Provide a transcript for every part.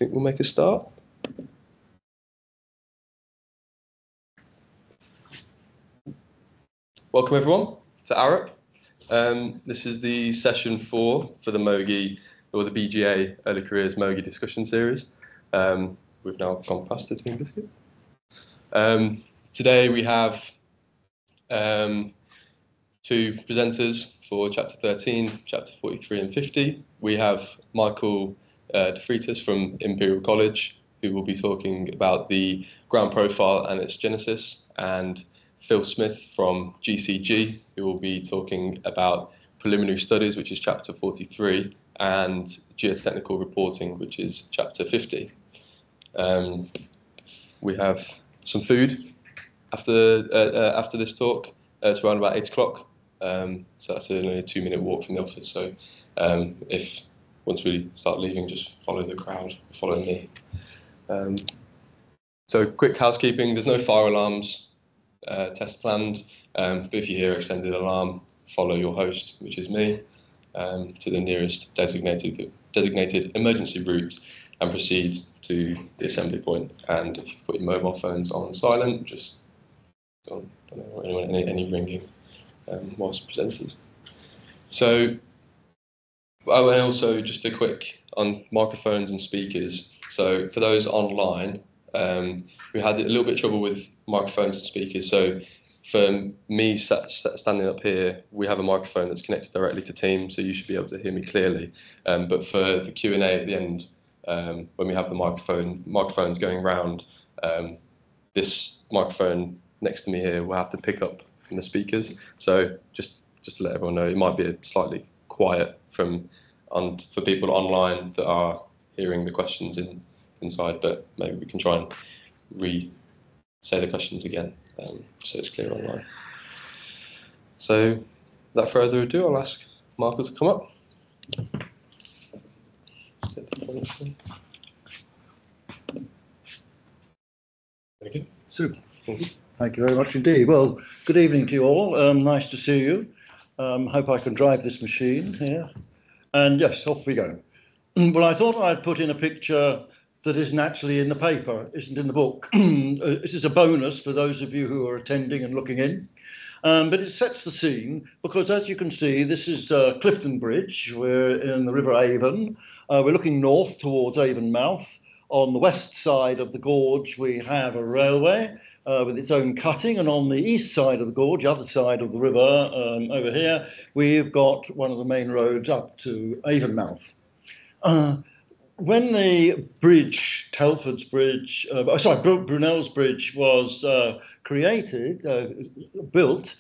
think we'll make a start. Welcome everyone to Arup. This is the session 4 for the MOGIE, or the BGA Early Careers MOGIE discussion series. We've now gone past the Team Biscuits. Today we have 2 presenters for Chapter 13, Chapter 43 and 50. We have Michael De Freitas from Imperial College, who will be talking about the ground profile and its genesis, and Phil Smith from GCG, who will be talking about preliminary studies, which is Chapter 43, and geotechnical reporting, which is Chapter 50. We have some food after this talk. It's around about 8 o'clock, so that's only a 2-minute walk from the office. So if once we start leaving, just follow the crowd, follow me. So quick housekeeping: there's no fire alarms test planned, but if you hear extended alarm, follow your host, which is me, to the nearest designated emergency route and proceed to the assembly point. And if you put your mobile phones on silent, just don't know any ringing whilst presenters. So, and also just a quick on microphones and speakers. So for those online, we had a little bit of trouble with microphones and speakers. So for me standing up here, we have a microphone that's connected directly to Teams, so you should be able to hear me clearly. But for the Q&A at the end, when we have the microphones going round, this microphone next to me here will have to pick up from the speakers. So just to let everyone know, it might be slightly quiet for people online that are hearing the questions inside, but maybe we can try and say the questions again, so it's clear online. So without further ado, I'll ask Michael to come up. Thank you. Super. Thank you very much indeed. Well, good evening to you all. Nice to see you. Hope I can drive this machine here. And yes, off we go. Well, I thought I'd put in a picture that isn't actually in the paper, isn't in the book. This is a bonus for those of you who are attending and looking in. But it sets the scene because, as you can see, this is Clifton Bridge. We're in the River Avon. We're looking north towards Avonmouth. On the west side of the gorge, we have a railway with its own cutting, and on the east side of the gorge, other side of the river, over here, we've got one of the main roads up to Avonmouth. When the bridge, Telford's Bridge, Brunel's Bridge was built,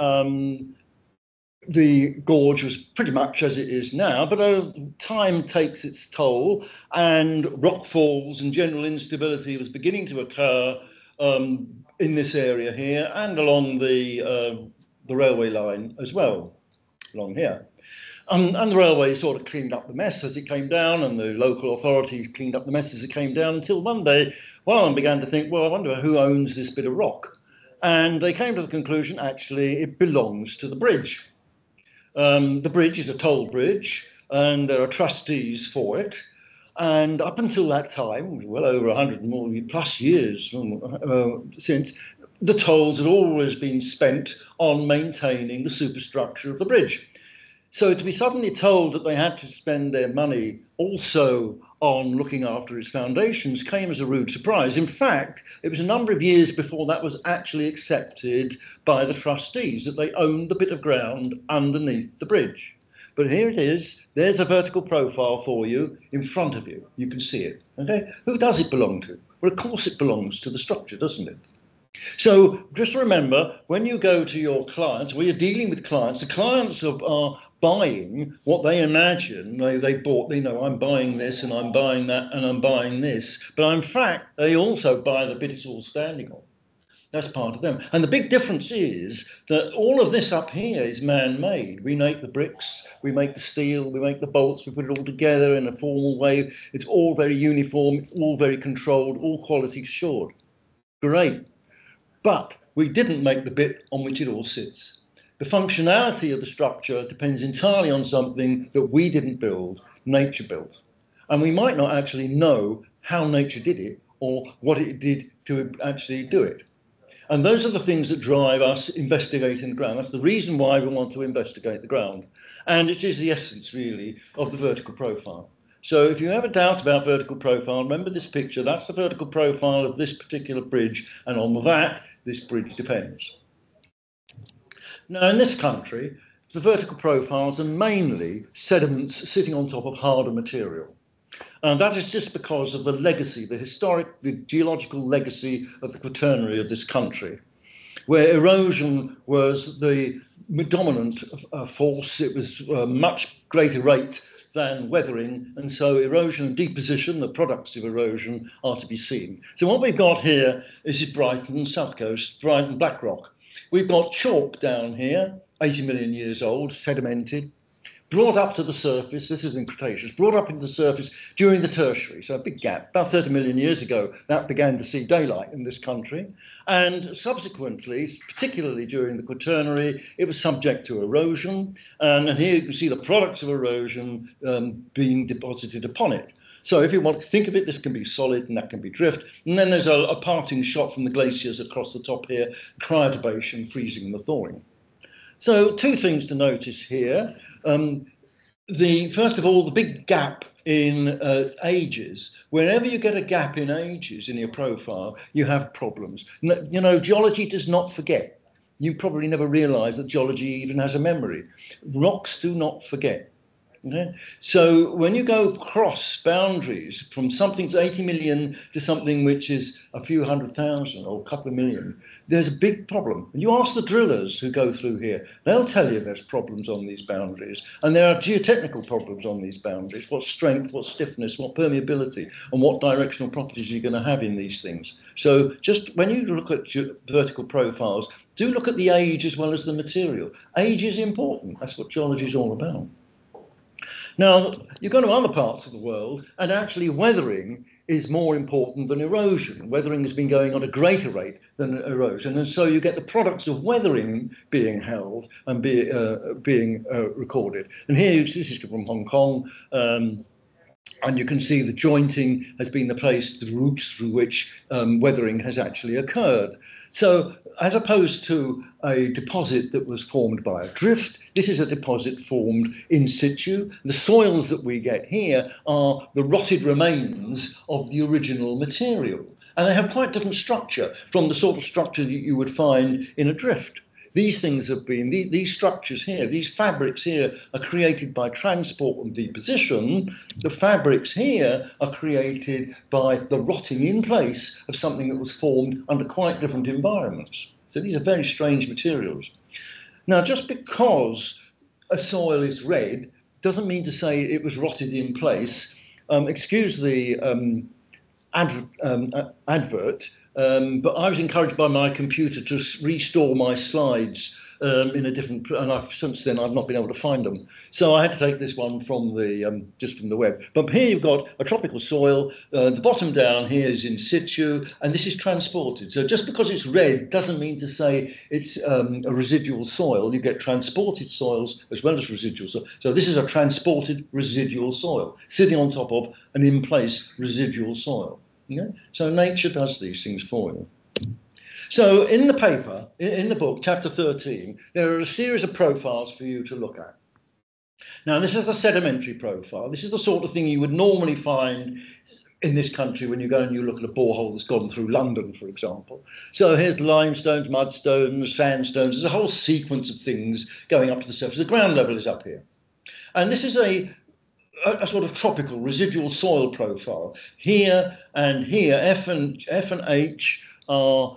the gorge was pretty much as it is now, but time takes its toll, and rockfalls and general instability was beginning to occur in this area here and along the railway line as well, along here. And the railway sort of cleaned up the mess as it came down, and the local authorities cleaned up the mess as it came down, until one day one began to think, well, I wonder who owns this bit of rock. And they came to the conclusion, actually, it belongs to the bridge. The bridge is a toll bridge, and there are trustees for it. And up until that time, well over 100 more plus years since, the tolls had always been spent on maintaining the superstructure of the bridge. So to be suddenly told that they had to spend their money also on looking after its foundations came as a rude surprise. In fact, it was a number of years before that was actually accepted by the trustees, that they owned the bit of ground underneath the bridge. But here it is. There's a vertical profile for you in front of you. You can see it. Okay? Who does it belong to? Well, of course it belongs to the structure, doesn't it? So just remember, when you go to your clients, when you're dealing with clients, the clients are buying what they imagine they bought. They know, I'm buying this and I'm buying that and I'm buying this. But in fact, they also buy the bit it's all standing on. That's part of them. And the big difference is that all of this up here is man-made. We make the bricks, we make the steel, we make the bolts, we put it all together in a formal way. It's all very uniform, it's all very controlled, all quality assured. Great. But we didn't make the bit on which it all sits. The functionality of the structure depends entirely on something that we didn't build, nature built. And we might not actually know how nature did it or what it did to actually do it. And those are the things that drive us investigating the ground. That's the reason why we want to investigate the ground. And it is the essence, really, of the vertical profile. So if you have a doubt about vertical profile, remember this picture. That's the vertical profile of this particular bridge. And on that, this bridge depends. Now, in this country, the vertical profiles are mainly sediments sitting on top of harder material. And that is just because of the legacy, the geological legacy of the Quaternary of this country, where erosion was the dominant force. It was a much greater rate than weathering, and so erosion and deposition, the products of erosion, are to be seen. So what we've got here is Brighton, South Coast, Brighton, Black Rock. We've got chalk down here, 80 million years old, sedimented, brought up to the surface, this is in Cretaceous, brought up into the surface during the Tertiary, so a big gap. About 30 million years ago, that began to see daylight in this country. And subsequently, particularly during the Quaternary, it was subject to erosion. And here you can see the products of erosion being deposited upon it. So if you want to think of it, this can be solid and that can be drift. And then there's a parting shot from the glaciers across the top here, cryotubation, freezing and the thawing. So two things to notice here. First of all, the big gap in ages. Whenever you get a gap in ages in your profile, you have problems. You know, geology does not forget. You probably never realize that geology even has a memory. Rocks do not forget. Okay? So when you go across boundaries from something that's 80 million to something which is a few 100,000 or a couple of million, there's a big problem. And you ask the drillers who go through here, they'll tell you there's problems on these boundaries. And there are geotechnical problems on these boundaries. What strength, what stiffness, what permeability, and what directional properties you're going to have in these things. So just when you look at vertical profiles, do look at the age as well as the material. Age is important. That's what geology is all about. Now, you go to other parts of the world, and actually weathering is more important than erosion. Weathering has been going on a greater rate than erosion, and so you get the products of weathering being held and being recorded. And here, this is from Hong Kong, and you can see the jointing has been the place, the routes through which weathering has actually occurred. So as opposed to a deposit that was formed by a drift, this is a deposit formed in situ. The soils that we get here are the rotted remains of the original material. And they have quite different structure from the sort of structure that you would find in a drift. These things have been, these structures here, these fabrics here are created by transport and deposition. The fabrics here are created by the rotting in place of something that was formed under quite different environments. So these are very strange materials. Now, just because a soil is red doesn't mean to say it was rotted in place. Excuse the advert, but I was encouraged by my computer to restore my slides in a different, and since then I've not been able to find them. So I had to take this one from the just from the web. But here you've got a tropical soil. The bottom down here is in situ, and this is transported. So just because it's red doesn't mean to say it's a residual soil. You get transported soils as well as residual soil. So this is a transported residual soil sitting on top of an in-place residual soil. Yeah? So nature does these things for you. So in the paper, in the book, chapter 13, there are a series of profiles for you to look at. Now, this is the sedimentary profile. This is the sort of thing you would normally find in this country when you go and you look at a borehole that's gone through London, for example. So here's limestones, mudstones, sandstones. There's a whole sequence of things going up to the surface. The ground level is up here. And this is a sort of tropical residual soil profile. Here and here, F and H are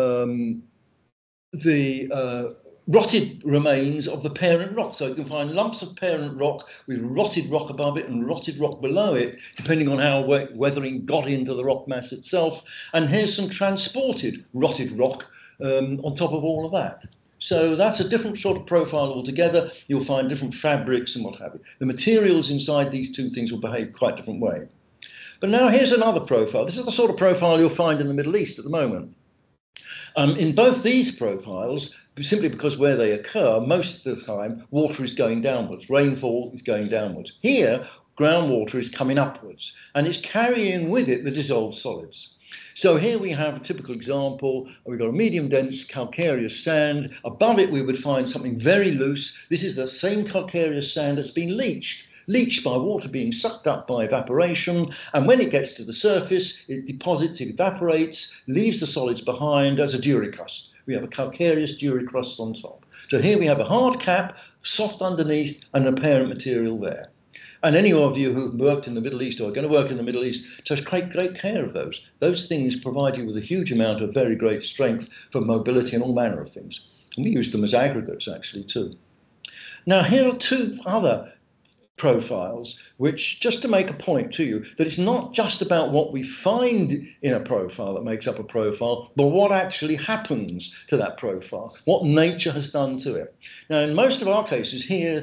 the rotted remains of the parent rock. So you can find lumps of parent rock with rotted rock above it and rotted rock below it, depending on how weathering got into the rock mass itself. And here's some transported rotted rock on top of all of that. So that's a different sort of profile altogether. You'll find different fabrics and what have you. The materials inside these two things will behave quite a different way. But now here's another profile. This is the sort of profile you'll find in the Middle East at the moment. In both these profiles, simply because where they occur, most of the time, water is going downwards. Rainfall is going downwards. Here, groundwater is coming upwards, and it's carrying with it the dissolved solids. So here we have a typical example. We've got a medium dense calcareous sand. Above it we would find something very loose. This is the same calcareous sand that's been leached by water being sucked up by evaporation, and when it gets to the surface it deposits, it evaporates, leaves the solids behind as a duricrust. We have a calcareous duricrust on top. So here we have a hard cap, soft underneath, and a parent material there. And any of you who've worked in the Middle East or are going to work in the Middle East, take great care of those. Those things provide you with a huge amount of very great strength for mobility and all manner of things. And we use them as aggregates actually too. Now here are two other profiles, which, just to make a point to you, that it's not just about what we find in a profile that makes up a profile, but what actually happens to that profile, what nature has done to it. Now, in most of our cases here,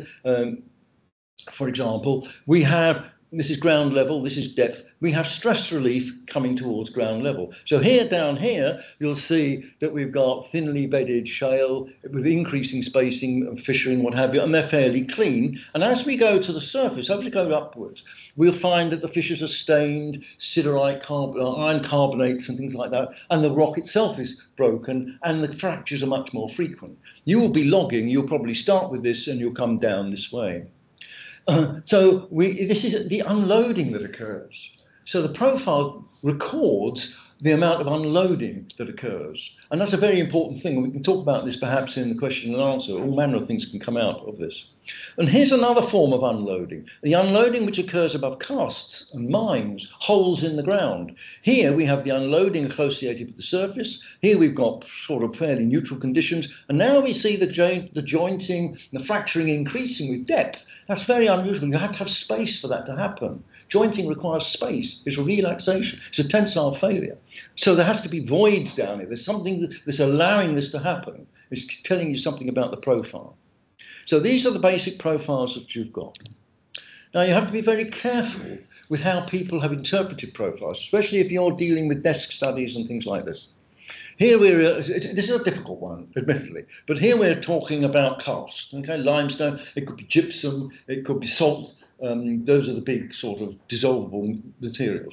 for example, we have, this is ground level, this is depth, we have stress relief coming towards ground level. So here, down here, you'll see that we've got thinly bedded shale with increasing spacing and fissuring, what have you, and they're fairly clean. And as we go to the surface, as we go upwards, we'll find that the fissures are stained, siderite, iron carbonates and things like that, and the rock itself is broken, and the fractures are much more frequent. You will be logging, you'll probably start with this and you'll come down this way. So this is the unloading that occurs. So the profile records the amount of unloading that occurs. And that's a very important thing. We can talk about this perhaps in the question and answer. All manner of things can come out of this. And here's another form of unloading. The unloading which occurs above karsts and mines, holes in the ground. Here we have the unloading associated with the surface. Here we've got sort of fairly neutral conditions. And now we see the jointing, the fracturing increasing with depth. That's very unusual. You have to have space for that to happen. Jointing requires space. It's a relaxation. It's a tensile failure. So there has to be voids down here. There's something that's allowing this to happen. It's telling you something about the profile. So these are the basic profiles that you've got. Now you have to be very careful with how people have interpreted profiles, especially if you're dealing with desk studies and things like this. Here this is a difficult one, admittedly, but here we're talking about karst, okay, limestone, it could be gypsum, it could be salt, those are the big sort of dissolvable materials.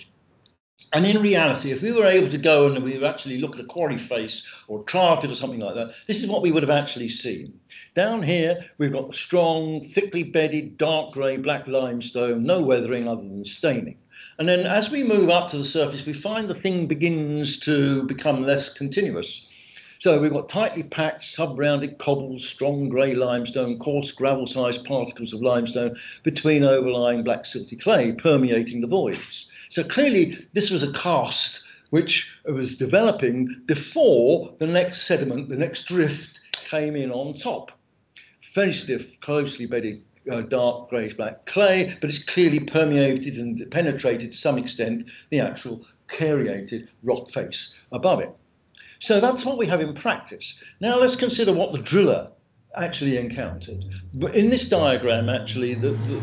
And in reality, if we were able to go and we would actually look at a quarry face or a trachyte or something like that, this is what we would have actually seen. Down here, we've got the strong, thickly bedded, dark grey, black limestone, no weathering other than staining. And then as we move up to the surface, we find the thing begins to become less continuous. So we've got tightly packed, sub-rounded cobbles, strong grey limestone, coarse gravel-sized particles of limestone between overlying black silty clay permeating the voids. So clearly this was a karst which was developing before the next sediment, the next drift came in on top. Very stiff, closely bedded dark greyish-black clay, but it's clearly permeated and penetrated to some extent the actual cariated rock face above it. So that's what we have in practice. Now let's consider what the driller actually encountered. But in this diagram, actually,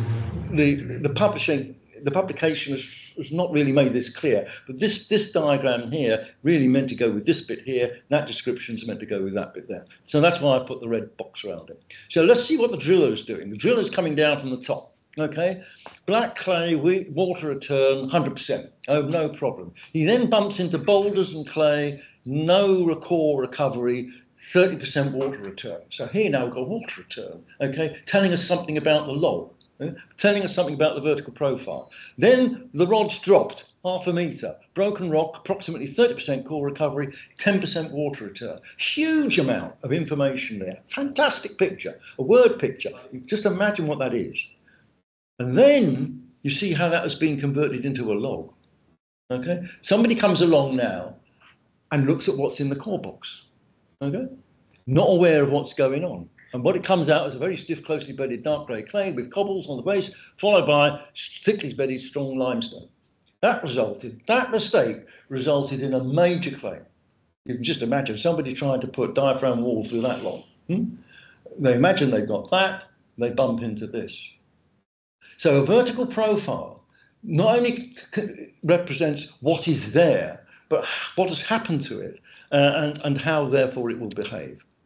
the publication has not really made this clear, but this diagram here really meant to go with this bit here, and that description's meant to go with that bit there. So that's why I put the red box around it. So let's see what the driller is doing. The driller's coming down from the top, okay? Black clay, water return, 100%, oh, no problem. He then bumps into boulders and clay, no core recovery, 30% water return. So here now we've got water return, okay, telling us something about the log. Telling us something about the vertical profile. Then the rod's dropped 0.5 metre, broken rock, approximately 30% core recovery, 10% water return. Huge amount of information there. Fantastic picture, a word picture. Just imagine what that is. And then you see how that has been converted into a log. Okay, somebody comes along now and looks at what's in the core box. Okay, not aware of what's going on. And what it comes out is a very stiff, closely bedded dark grey clay with cobbles on the base, followed by thickly bedded strong limestone. That mistake resulted in a major claim. You can just imagine somebody trying to put diaphragm wall through that long. They imagine they've got that, they bump into this. So a vertical profile not only represents what is there, but what has happened to it and how, therefore, it will behave.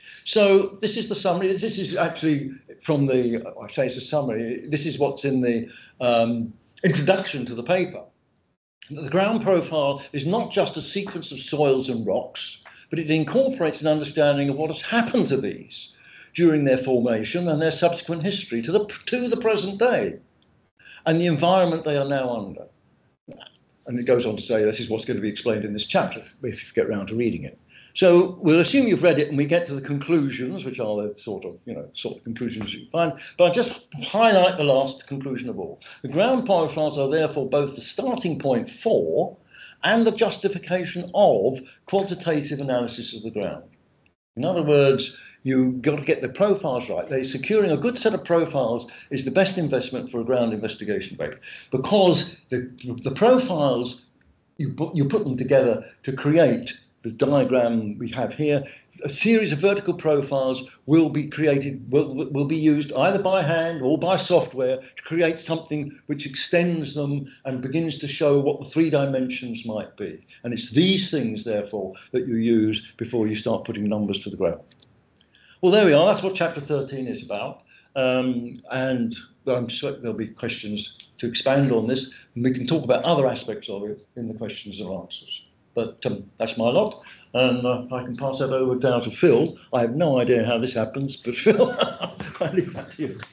So this is the summary. This is actually from the, I say it's a summary, this is what's in the introduction to the paper. The ground profile is not just a sequence of soils and rocks, but it incorporates an understanding of what has happened to these during their formation and their subsequent history to the present day, and the environment they are now under. And it goes on to say this is what's going to be explained in this chapter, if you get around to reading it. So we'll assume you've read it and we get to the conclusions, which are the sort of conclusions you find. But I'll just highlight the last conclusion of all. The ground profiles are therefore both the starting point for and the justification of quantitative analysis of the ground. In other words, you've got to get the profiles right. Securing a good set of profiles is the best investment for a ground investigation bank, because the profiles, you put them together to create the diagram we have here. A series of vertical profiles will be created, will be used either by hand or by software to create something which extends them and begins to show what the 3 dimensions might be. And it's these things, therefore, that you use before you start putting numbers to the ground. Well, there we are. That's what chapter 13 is about. And I'm sure there'll be questions to expand on this, and we can talk about other aspects of it in the questions and answers. But that's my lot, and I can pass that over now to Phil. I have no idea how this happens, but Phil, I leave that to you.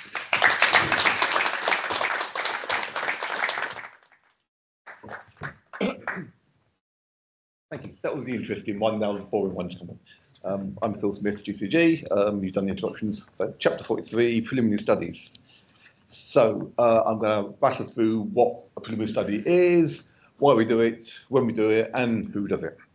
Thank you. That was the interesting one. Now the boring one's coming. I'm Phil Smith, GCG. You've done the introductions. Chapter 43, preliminary studies. So I'm going to rattle through what a preliminary study is, why we do it, when we do it, and who does it.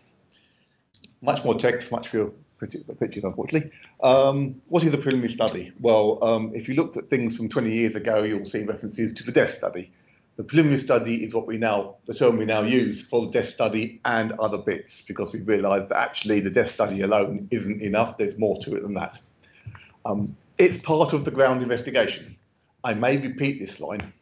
Much more text, much fewer pictures, unfortunately. What is a preliminary study? Well, if you looked at things from 20 years ago, you'll see references to the death study. The preliminary study is the term we now use for the death study and other bits, because we've realised that actually the death study alone isn't enough. There's more to it than that. It's part of the ground investigation. I may repeat this line.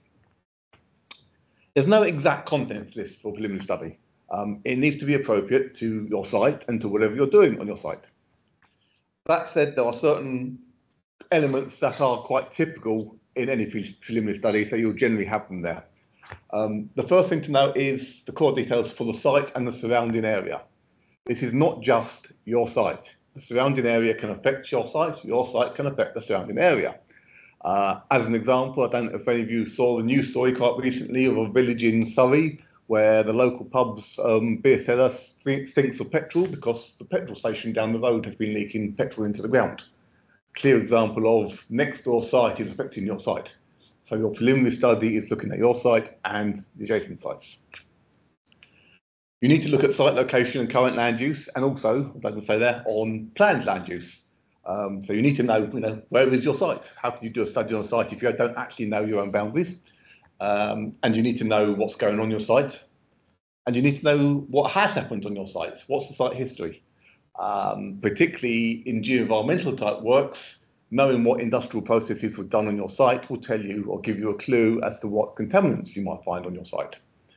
There's no exact contents list for preliminary study. It needs to be appropriate to your site and to whatever you're doing on your site. That said, there are certain elements that are quite typical in any preliminary study, so you'll generally have them there. The first thing to know is the core details for the site and the surrounding area. This is not just your site. The surrounding area can affect your site can affect the surrounding area. As an example, I don't know if any of you saw the news story quite recently of a village in Surrey where the local pub's beer seller stinks of petrol because the petrol station down the road has been leaking petrol into the ground. Clear example of next door site is affecting your site. So your preliminary study is looking at your site and the adjacent sites. You need to look at site location and current land use, and also, as I can say there, on planned land use. So you need to know, where is your site? How can you do a study on a site if you don't actually know your own boundaries? And you need to know what's going on your site. And you need to know what has happened on your site. What's the site history? Particularly in geoenvironmental type works, knowing what industrial processes were done on your site will tell you or give you a clue as to what contaminants you might find on your site.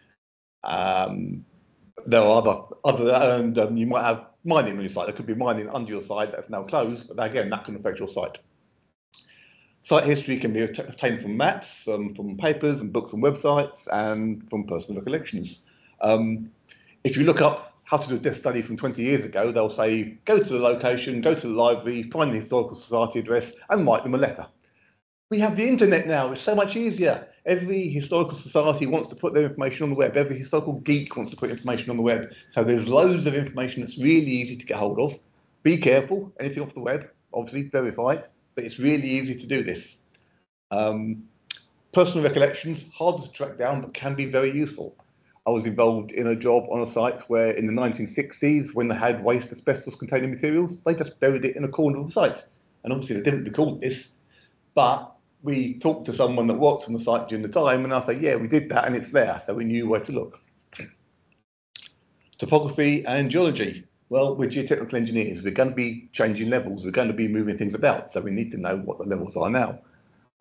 There are and you might have mining on your site. There could be mining under your site that's now closed, but again, that can affect your site. Site history can be obtained from maps, from papers and books and websites, and from personal recollections. If you look up how to do a death study from 20 years ago, they'll say, go to the location, go to the library, find the Historical Society address, and write them a letter. We have the internet now. It's so much easier. Every historical society wants to put their information on the web. Every historical geek wants to put information on the web. So there's loads of information that's really easy to get hold of. Be careful, anything off the web, obviously verify it, but it's really easy to do this. Personal recollections, hard to track down, but can be very useful. I was involved in a job on a site where in the 1960s, when they had waste asbestos containing materials, they just buried it in a corner of the site. And obviously they didn't record this, but we talked to someone that worked on the site during the time, and I said, yeah, we did that, and it's there, so we knew where to look. Topography and geology. Well, we're geotechnical engineers. We're going to be changing levels. We're going to be moving things about, so we need to know what the levels are now.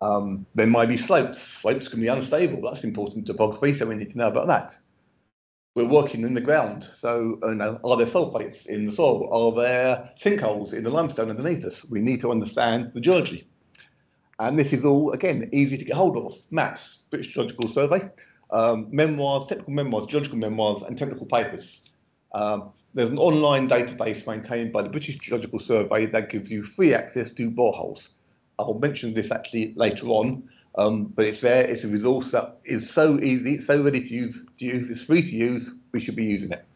There might be slopes. Slopes can be unstable. That's important topography, so we need to know about that. We're working in the ground. So, are there sulfates in the soil? Are there sinkholes in the limestone underneath us? We need to understand the geology. And this is all, again, easy to get hold of. Maps, British Geological Survey, memoirs, technical memoirs, geological memoirs, and technical papers. There's an online database maintained by the British Geological Survey that gives you free access to boreholes. I'll mention this actually later on, but it's there. It's a resource that is so easy, it's so ready to use. It's free to use. We should be using it.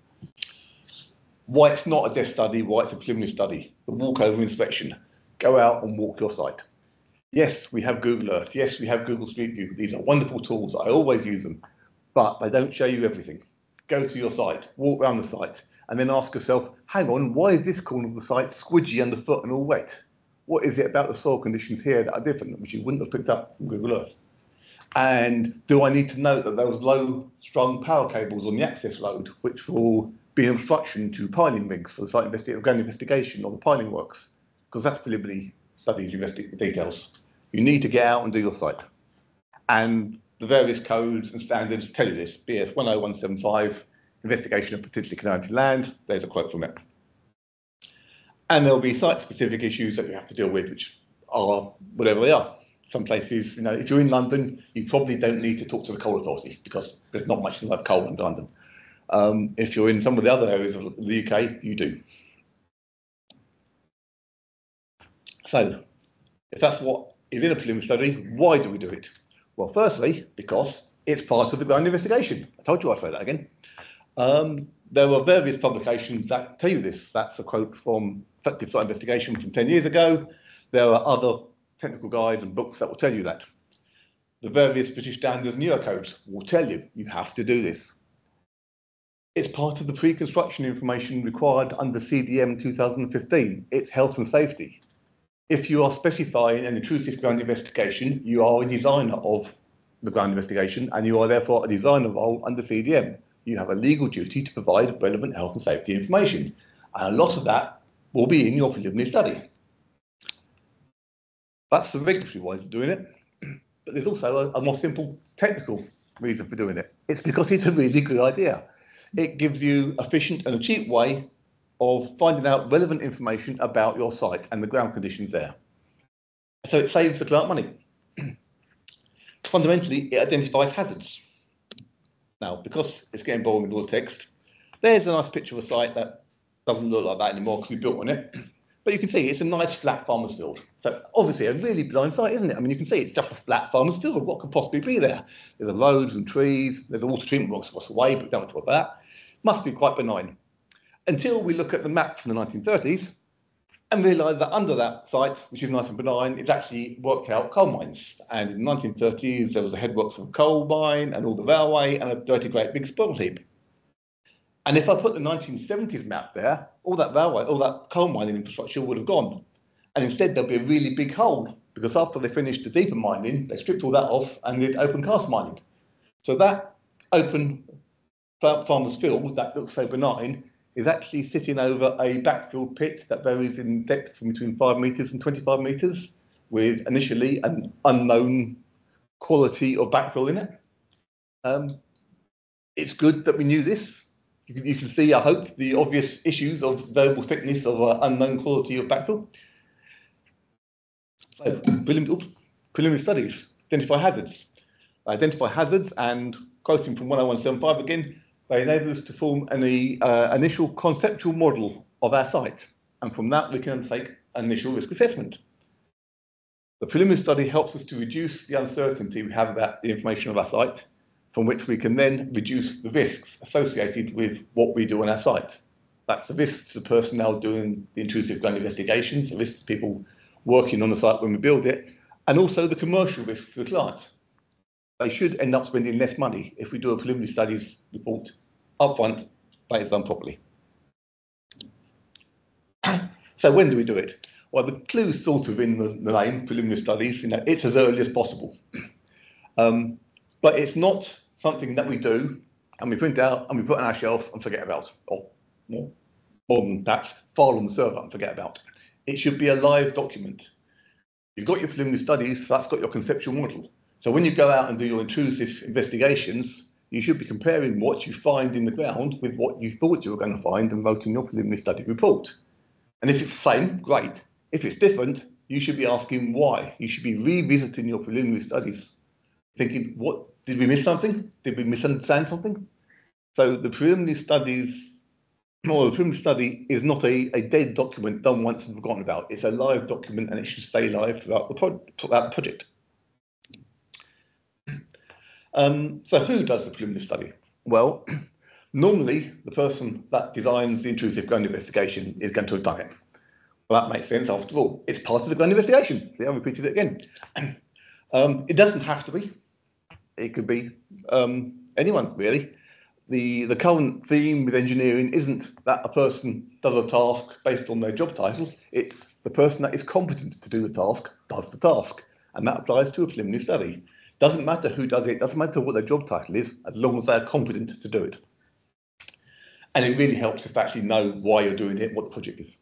Why it's not a desk study, why it's a preliminary study, the walkover inspection. Go out and walk your site. Yes, we have Google Earth. Yes, we have Google Street View. These are wonderful tools. I always use them, but they don't show you everything. Go to your site, walk around the site, and then ask yourself, hang on, why is this corner of the site squidgy underfoot and all wet? What is it about the soil conditions here that are different, which you wouldn't have picked up from Google Earth? And do I need to note that those low-strung power cables on the access road, which will be an obstruction to piling rigs for the site ground investigation or the piling works? Because that's preliminary studies, details. You need to get out and do your site. And the various codes and standards tell you this. BS 10175, investigation of potentially contaminated land. There's a quote from it. And there'll be site-specific issues that you have to deal with, which are whatever they are. Some places, if you're in London, you probably don't need to talk to the coal authority because there's not much like coal in London. If you're in some of the other areas of the UK, you do. So, if that's what is in a preliminary study, why do we do it? Well, firstly, because it's part of the ground investigation. I told you I'd say that again. There were various publications that tell you this. That's a quote from Effective Site Investigation from 10 years ago. There are other technical guides and books that will tell you that. The various British standards and Eurocodes will tell you, you have to do this. It's part of the pre-construction information required under CDM 2015. It's health and safety. If you are specifying an intrusive ground investigation, you are a designer of the ground investigation, and you are therefore a designer role under CDM. You have a legal duty to provide relevant health and safety information. And a lot of that will be in your preliminary study. That's the regulatory way of doing it. But there's also a more simple technical reason for doing it. It's because it's a really good idea. It gives you an efficient and a cheap way of finding out relevant information about your site and the ground conditions there. So it saves the client money. Fundamentally, it identifies hazards. Now, because it's getting boring with all the text, there's a nice picture of a site that doesn't look like that anymore because we built on it. But you can see it's a nice flat farmer's field. So obviously a really benign site, isn't it? I mean, you can see it's just a flat farmer's field. What could possibly be there? There's roads and trees. There's a water treatment works across the way, but we don't talk about that. Must be quite benign. Until we look at the map from the 1930s and realise that under that site, which is nice and benign, it's actually worked out coal mines. And in the 1930s, there was the headworks of a coal mine and all the railway and a dirty great big spoil heap. And if I put the 1970s map there, all that railway, all that coal mining infrastructure would have gone. And instead there'll be a really big hole because after they finished the deeper mining, they stripped all that off and did open cast mining. So that open farmer's field that looks so benign is actually sitting over a backfill pit that varies in depth from between 5 meters and 25 meters with initially an unknown quality of backfill in it. It's good that we knew this. You can see, I hope, the obvious issues of variable thickness of unknown quality of backfill. So, preliminary studies, identify hazards. Identify hazards and, quoting from 10175 again, they enable us to form an initial conceptual model of our site. And from that, we can undertake an initial risk assessment. The preliminary study helps us to reduce the uncertainty we have about the information of our site, from which we can then reduce the risks associated with what we do on our site. That's the risks to the personnel doing the intrusive ground investigations, the risks to people working on the site when we build it, and also the commercial risks to the client. They should end up spending less money if we do a preliminary studies report upfront, but it's done properly. So when do we do it? Well, the clue's sort of in the name, preliminary studies. It's as early as possible. But it's not something that we do and we print out and we put on our shelf and forget about, or more than that, file on the server and forget about. It should be a live document. You've got your preliminary studies, so that's got your conceptual model. So when you go out and do your intrusive investigations, You should be comparing what you find in the ground with what you thought you were going to find and wrote in your preliminary study report. And if it's the same, great. If it's different, you should be asking why. You should be revisiting your preliminary studies, thinking, what, did we miss something? Did we misunderstand something? So the preliminary studies, or the preliminary study is not a dead document done once and forgotten about. It's a live document and it should stay live throughout the project. So who does the preliminary study? Well, normally the person that designs the intrusive ground investigation is going to have done it. Well, that makes sense after all. It's part of the ground investigation. See, I repeated it again. It doesn't have to be. It could be anyone, really. The current theme with engineering isn't that a person does a task based on their job title. It's the person that is competent to do the task does the task. And that applies to a preliminary study. Doesn't matter who does it, doesn't matter what their job title is, as long as they're competent to do it. And it really helps if you actually know why you're doing it, what the project is.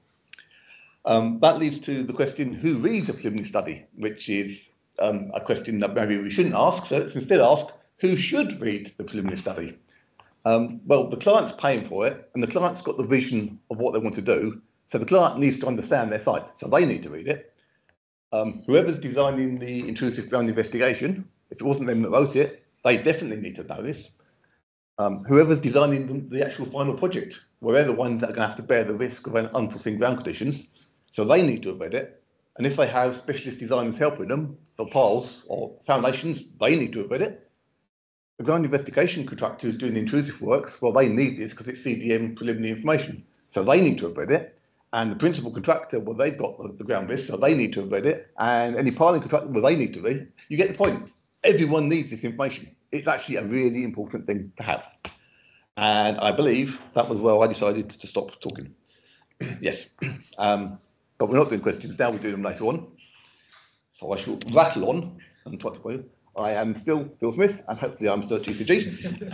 That leads to the question, who reads a preliminary study, which is a question that maybe we shouldn't ask. So let's instead ask, who should read the preliminary study? Well, the client's paying for it, and the client's got the vision of what they want to do. So the client needs to understand their site, so they need to read it. Whoever's designing the intrusive ground investigation, if it wasn't them that wrote it, they definitely need to know this. Whoever's designing the actual final project, well, they're the ones that are going to have to bear the risk of unforeseen ground conditions, so they need to have read it. And if they have specialist designers helping them for piles or foundations, they need to have read it. The ground investigation contractors doing the intrusive works, well, they need this because it's CDM preliminary information, so they need to have read it. And the principal contractor, well, they've got the ground risk, so they need to have read it. And any piling contractor, well, they need to read it. You get the point. Everyone needs this information. It's actually a really important thing to have. And I believe that was where I decided to stop talking. Yes. But we're not doing questions now, we're doing them later on. So I shall rattle on and try to tell you. I am still Phil Smith, and hopefully I'm still at GCG.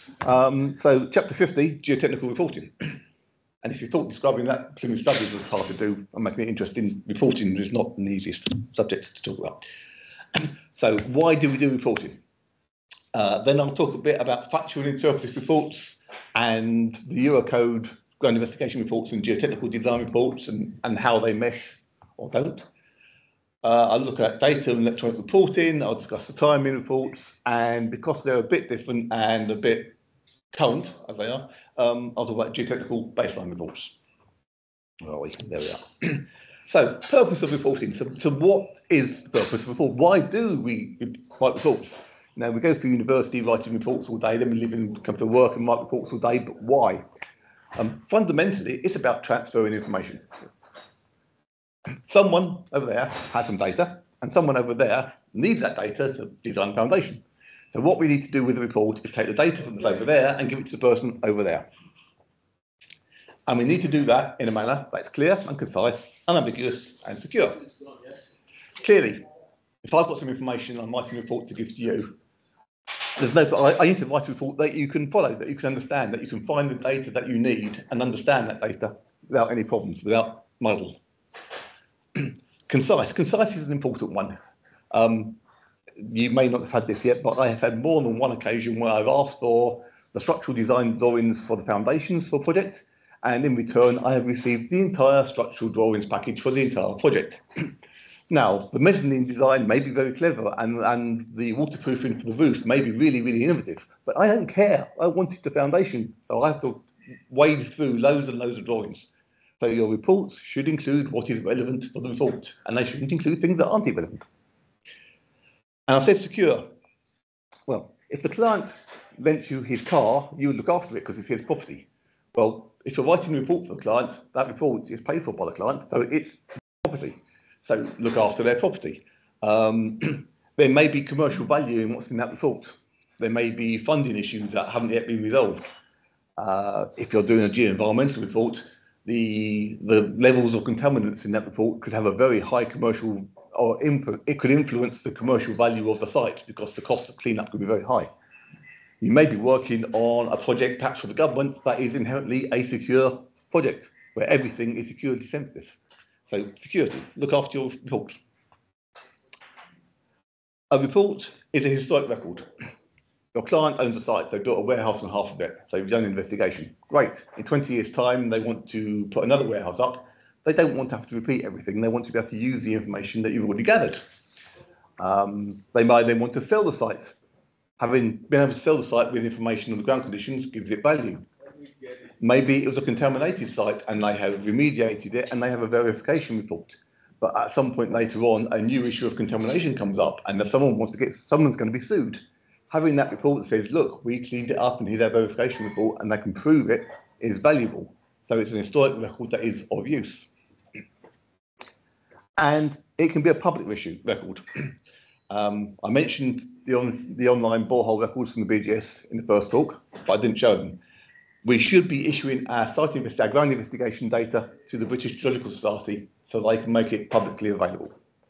So chapter 50, geotechnical reporting. And if you thought describing that preliminary studies was hard to do and making it interesting, reporting is not the easiest subject to talk about. So why do we do reporting? Then I'll talk a bit about factual and interpretive reports and the Eurocode ground investigation reports and geotechnical design reports and how they mesh or don't. I'll look at data and electronic reporting. I'll discuss the timing reports, and because they're a bit different and a bit current, as they are, I'll talk about geotechnical baseline reports. Where are we? There we are. So, purpose of reporting. So what is the purpose of report? Why do we write reports? Now, we go through university writing reports all day, then we live and come to work and write reports all day, but why? Fundamentally, it's about transferring information. Someone over there has some data, and someone over there needs that data to design a foundation. So what we need to do with the report is take the data from this over there and give it to the person over there. And we need to do that in a manner that's clear and concise, unambiguous and secure. Clearly, if I've got some information I'm writing a report to give to you, I need to write a report that you can follow, that you can understand, that you can find the data that you need and understand that data without any problems, without muddle. Concise. Concise is an important one. You may not have had this yet, but I have had more than one occasion where I've asked for the structural design drawings for the foundations for a project, and in return I have received the entire structural drawings package for the entire project. Now, the mezzanine design may be very clever, and the waterproofing for the roof may be really, really innovative, but I don't care. I wanted the foundation, so I have to wade through loads and loads of drawings. So your reports should include what is relevant for the report, and they shouldn't include things that aren't irrelevant. And I said secure. Well, if the client lent you his car, you would look after it because it's his property. Well, if you're writing a report for the client, that report is paid for by the client, so it's property. So look after their property. There may be commercial value in what's in that report. There may be funding issues that haven't yet been resolved. If you're doing a geo-environmental report, the levels of contaminants in that report could have a very high commercial or input. It could influence the commercial value of the site because the cost of cleanup could be very high. You may be working on a project, perhaps for the government, that is inherently a secure project where everything is security sensitive. So security, look after your report. A report is a historic record. Your client owns a site, they built a warehouse on half of it, so you've done an investigation. Great. In 20 years' time, they want to put another warehouse up. They don't want to have to repeat everything. They want to be able to use the information that you've already gathered. They might then want to sell the site. Having been able to sell the site with information on the ground conditions gives it value. Maybe it was a contaminated site and they have remediated it and they have a verification report. But at some point later on, a new issue of contamination comes up and if someone wants to get, someone's going to be sued. Having that report that says, look, we cleaned it up and here's our verification report and they can prove it is valuable. So it's an historic record that is of use. And it can be a public record. I mentioned the online borehole records from the BGS in the first talk, but I didn't show them. We should be issuing our ground investigation data to the British Geological Society so they can make it publicly available.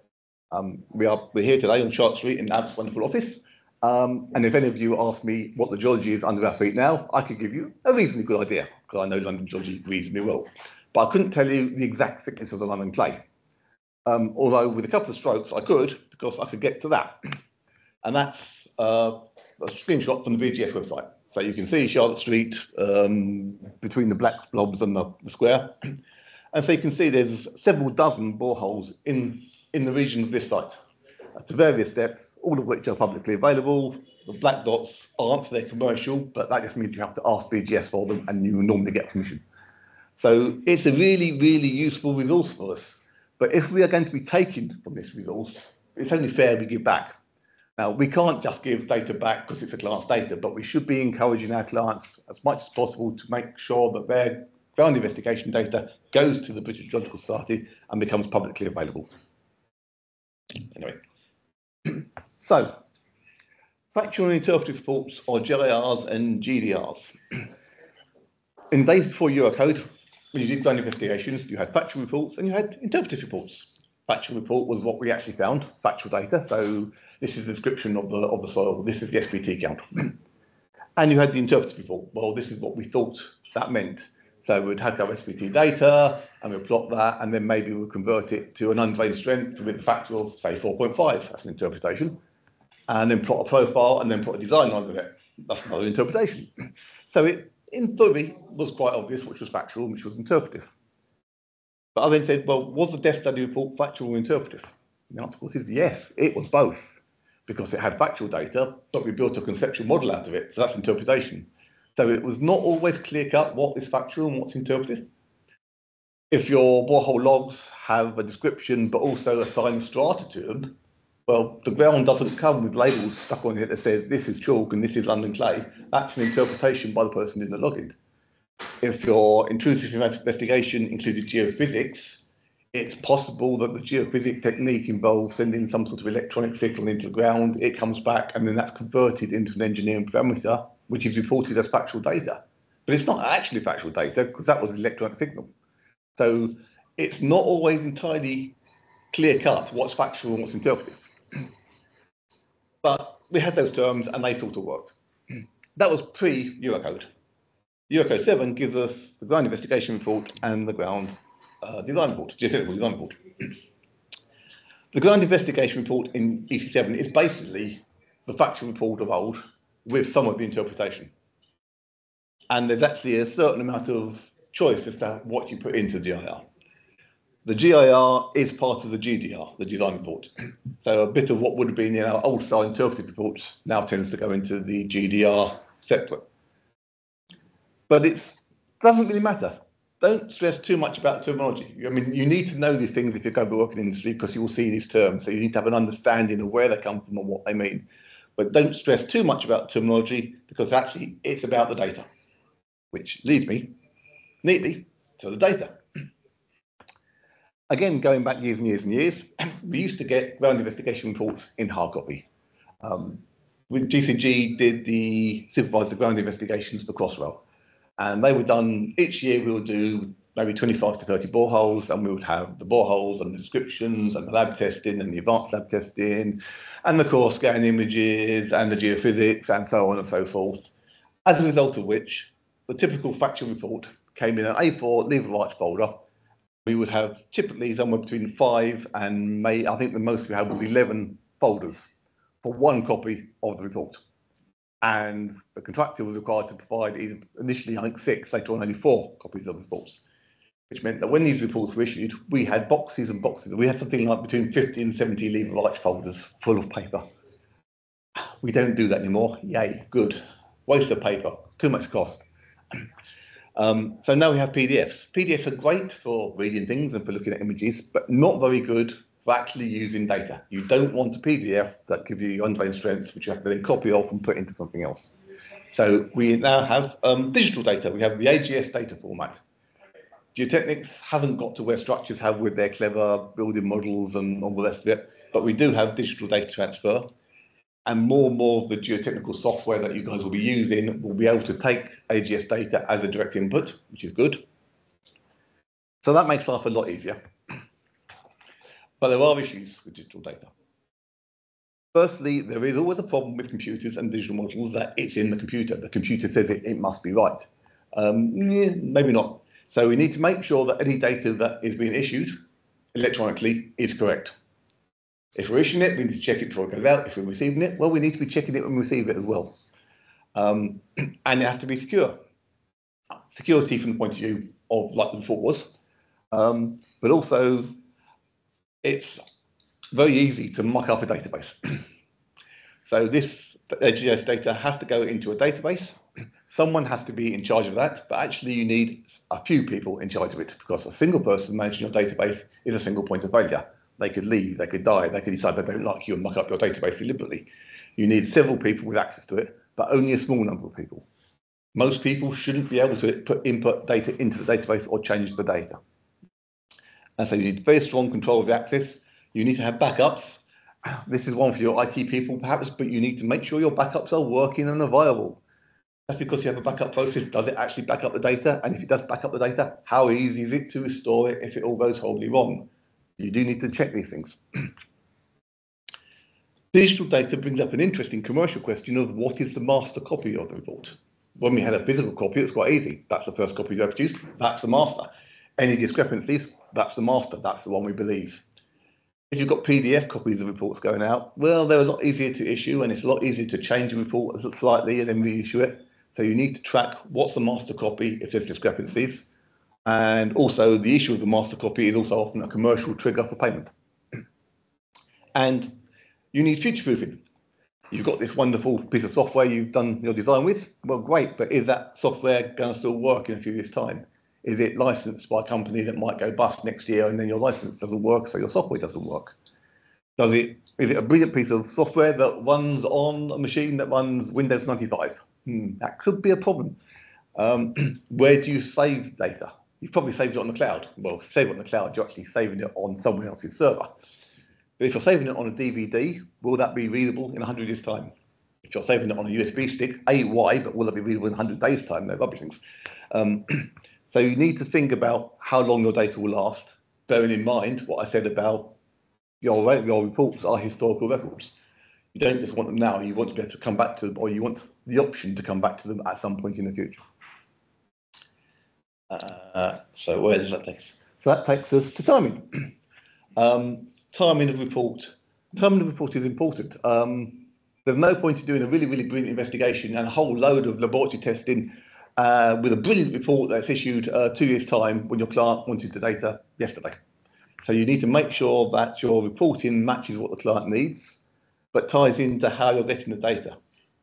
We're here today on Sharp Street in Ab's wonderful office. And if any of you ask me what the geology is under our feet now, I could give you a reasonably good idea, because I know London geology reasonably well. But I couldn't tell you the exact thickness of the London clay. Although with a couple of strokes I could, because I could get to that. And that's a screenshot from the BGS website. So you can see Charlotte Street between the black blobs and the square. And so you can see there's several dozen boreholes in the region of this site to various depths, all of which are publicly available. The black dots aren't, they're commercial, but that just means you have to ask BGS for them and you normally get permission. So it's a really, really useful resource for us. But if we are going to be taking from this resource, it's only fair we give back. Now, we can't just give data back because it's a client's data, but we should be encouraging our clients as much as possible to make sure that their ground investigation data goes to the British Geological Society and becomes publicly available. Anyway, so factual and interpretive reports are GIRs and GDRs. In the days before Eurocode, when you did ground investigations, you had factual reports and you had interpretive reports. Factual report was what we actually found, factual data. So this is the description of the soil, this is the SPT count. And you had the interpretive report. Well, this is what we thought that meant. So we'd have our SPT data and we'd plot that and then maybe we'll convert it to an undrained strength with a factor of say 4.5, that's an interpretation. And then plot a profile and then put a design under it. That's another interpretation. So it, in theory, was quite obvious which was factual and which was interpretive. But I then said, well, was the death study report factual or interpretive? And the answer was yes, it was both, because it had factual data, but we built a conceptual model out of it, so that's interpretation. So it was not always clear-cut what is factual and what's interpretive. If your borehole logs have a description, but also assign strata to them, well, the ground doesn't come with labels stuck on it that says this is chalk and this is London clay. That's an interpretation by the person in the logging. If your intrusive investigation included geophysics, it's possible that the geophysics technique involves sending some sort of electronic signal into the ground, it comes back, and then that's converted into an engineering parameter, which is reported as factual data. But it's not actually factual data, because that was an electronic signal. So it's not always entirely clear-cut what's factual and what's interpretive. But we had those terms, and they sort of worked. That was pre-Eurocode. Eurocode 7 gives us the ground investigation report and the ground design report, geophysical design report. The ground investigation report in EC7 is basically the factual report of old with some of the interpretation. And there's actually a certain amount of choice as to what you put into the GIR. The GIR is part of the GDR, the design report. So a bit of what would have been in our old style interpretive reports now tends to go into the GDR separate. But it doesn't really matter. Don't stress too much about terminology. I mean, you need to know these things if you're going to work in the industry because you will see these terms. So you need to have an understanding of where they come from and what they mean. But don't stress too much about terminology because actually it's about the data, which leads me neatly to the data. Again, going back years and years and years, we used to get ground investigation reports in hard copy. When GCG did the supervisor ground investigations for Crossrail, and they were done each year. We would do maybe 25 to 30 boreholes, and we would have the boreholes and the descriptions and the lab testing and the advanced lab testing and the core scan images and the geophysics and so on and so forth. As a result of which, the typical factual report came in an A4 lever arch folder. We would have typically somewhere between 5 and I think the most we had was 11 folders for one copy of the report. and the contractor was required to provide either initially, I think, 6, later on only 4 copies of the reports, which meant that when these reports were issued, we had boxes and boxes. We had something like between 50 and 70 lever arch folders full of paper. We don't do that anymore. Yay, good. Waste of paper, too much cost. So now we have PDFs. PDFs are great for reading things and for looking at images, but not very good for actually using data. You don't want a PDF that gives you your underlying strengths, which you have to then copy off and put into something else. So we now have digital data. We have the AGS data format. Geotechnics hasn't got to where structures have with their clever building models and all the rest of it, but we do have digital data transfer. And more of the geotechnical software that you guys will be using will be able to take AGS data as a direct input, which is good. So that makes life a lot easier. But there are issues with digital data. Firstly, there is always a problem with computers and digital models that it's in the computer. The computer says it must be right. Maybe not. So we need to make sure that any data that is being issued electronically is correct. If we're issuing it, we need to check it before it goes out. If we're receiving it, well, we need to be checking it when we receive it as well. And it has to be secure. Security from the point of view of like the report was, but also it's very easy to muck up a database. So this AGS data has to go into a database. Someone has to be in charge of that, but actually you need a few people in charge of it because a single person managing your database is a single point of failure. They could leave, they could die, they could decide they don't like you and muck up your database deliberately. You need several people with access to it, but only a small number of people. Most people shouldn't be able to input data into the database or change the data. And so you need very strong control of the access. You need to have backups. This is one for your IT people perhaps, but you need to make sure your backups are working and are viable. That's because you have a backup process. Does it actually back up the data? And if it does back up the data, how easy is it to restore it if it all goes horribly wrong? You do need to check these things. Digital data brings up an interesting commercial question of what is the master copy of the report? When we had a physical copy, it's quite easy. That's the first copy you produced. That's the master. Any discrepancies, that's the master. That's the one we believe. If you've got PDF copies of reports going out, well, they're a lot easier to issue and it's a lot easier to change a report slightly and then reissue it. So you need to track what's the master copy if there's discrepancies. And also the issue of the master copy is also often a commercial trigger for payment. And you need future proofing. You've got this wonderful piece of software you've done your design with. Well, great, but is that software going to still work in a few years' time? Is it licensed by a company that might go bust next year and then your license doesn't work, so your software doesn't work? Is it a brilliant piece of software that runs on a machine that runs Windows 95? That could be a problem. Where do you save data? You've probably saved it on the cloud. Well, if you save it on the cloud, you're actually saving it on someone else's server. But if you're saving it on a DVD, will that be readable in 100 years' time? If you're saving it on a USB stick, why, but will it be readable in 100 days' time? No rubbish things. So you need to think about how long your data will last, bearing in mind what I said about your reports are historical records. You don't just want them now, you want to be able to come back to them, or you want the option to come back to them at some point in the future. So where does that take us? So that takes us to timing. Timing of report. Timing of report is important. There's no point in doing a really, really brilliant investigation and a whole load of laboratory testing with a brilliant report that's issued 2 years' time when your client wanted the data yesterday. So you need to make sure that your reporting matches what the client needs, but ties into how you're getting the data.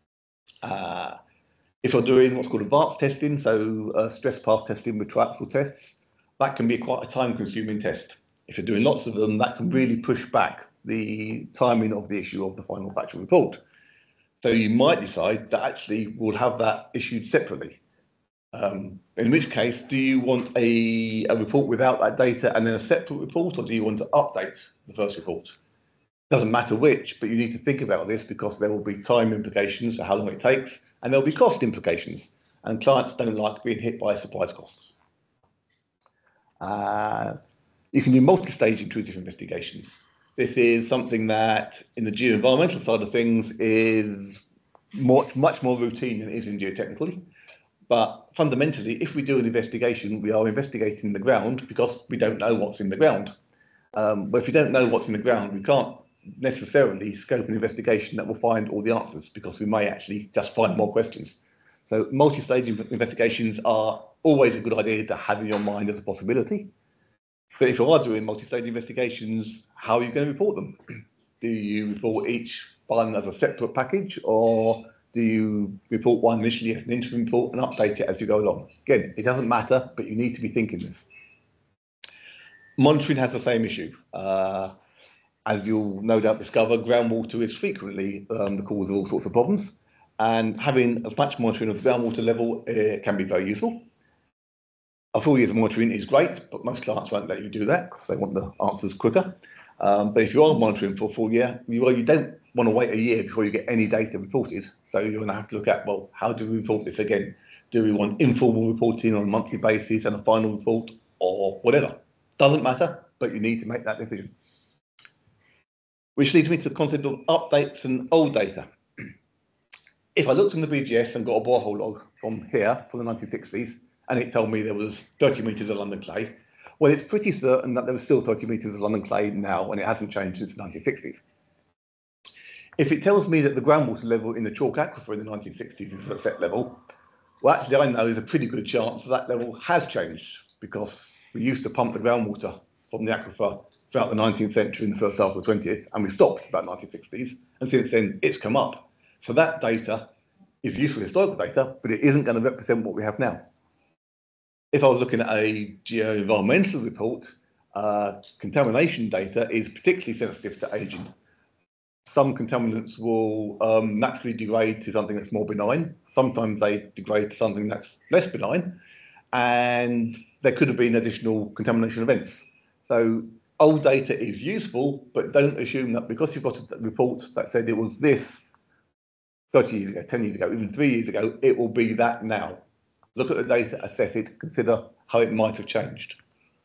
If you're doing what's called advanced testing, so stress pass testing with triaxial tests, that can be quite a time-consuming test. If you're doing lots of them, that can really push back the timing of the issue of the final factual report. So you might decide that actually we'll have that issued separately. In which case, do you want a report without that data and then a separate report, or do you want to update the first report? Doesn't matter which, but you need to think about this because there will be time implications for how long it takes, and there'll be cost implications, and clients don't like being hit by surprise costs. You can do multi-stage intrusive investigations. This is something that in the geoenvironmental side of things is much more routine than it is in geotechnically. But fundamentally, if we do an investigation, we are investigating the ground because we don't know what's in the ground. But if you don't know what's in the ground, we can't necessarily scope an investigation that will find all the answers, because we may actually just find more questions. So multi-stage investigations are always a good idea to have in your mind as a possibility. But if you are doing multi-stage investigations, how are you going to report them? Do you report each one as a separate package, or do you report one initially as an interim report and update it as you go along? Again, it doesn't matter, but you need to be thinking this. Monitoring has the same issue. As you'll no doubt discover, groundwater is frequently the cause of all sorts of problems, and having as much monitoring of the groundwater level can be very useful. A full year's monitoring is great, but most clients won't let you do that because they want the answers quicker. But if you are monitoring for a full year, you don't want to wait a year before you get any data reported. So you're going to have to look at, well, how do we report this again? Do we want informal reporting on a monthly basis and a final report, or whatever? Doesn't matter, but you need to make that decision. Which leads me to the concept of updates and old data. If I looked in the BGS and got a borehole log from here, from the 1960s, and it told me there was 30 metres of London clay, well, it's pretty certain that there was still 30 metres of London clay now, and it hasn't changed since the 1960s. If it tells me that the groundwater level in the chalk aquifer in the 1960s is at a set level, well, actually, I know there's a pretty good chance that level has changed, because we used to pump the groundwater from the aquifer throughout the 19th century and the first half of the 20th, and we stopped about 1960s, and since then it's come up. So that data is useful historical data, but it isn't going to represent what we have now. If I was looking at a geo-environmental report, contamination data is particularly sensitive to aging. Some contaminants will naturally degrade to something that's more benign. Sometimes they degrade to something that's less benign, and there could have been additional contamination events. So old data is useful, but don't assume that because you've got a report that said it was this 30 years ago, 10 years ago, even 3 years ago, it will be that now. Look at the data, assess it, consider how it might have changed.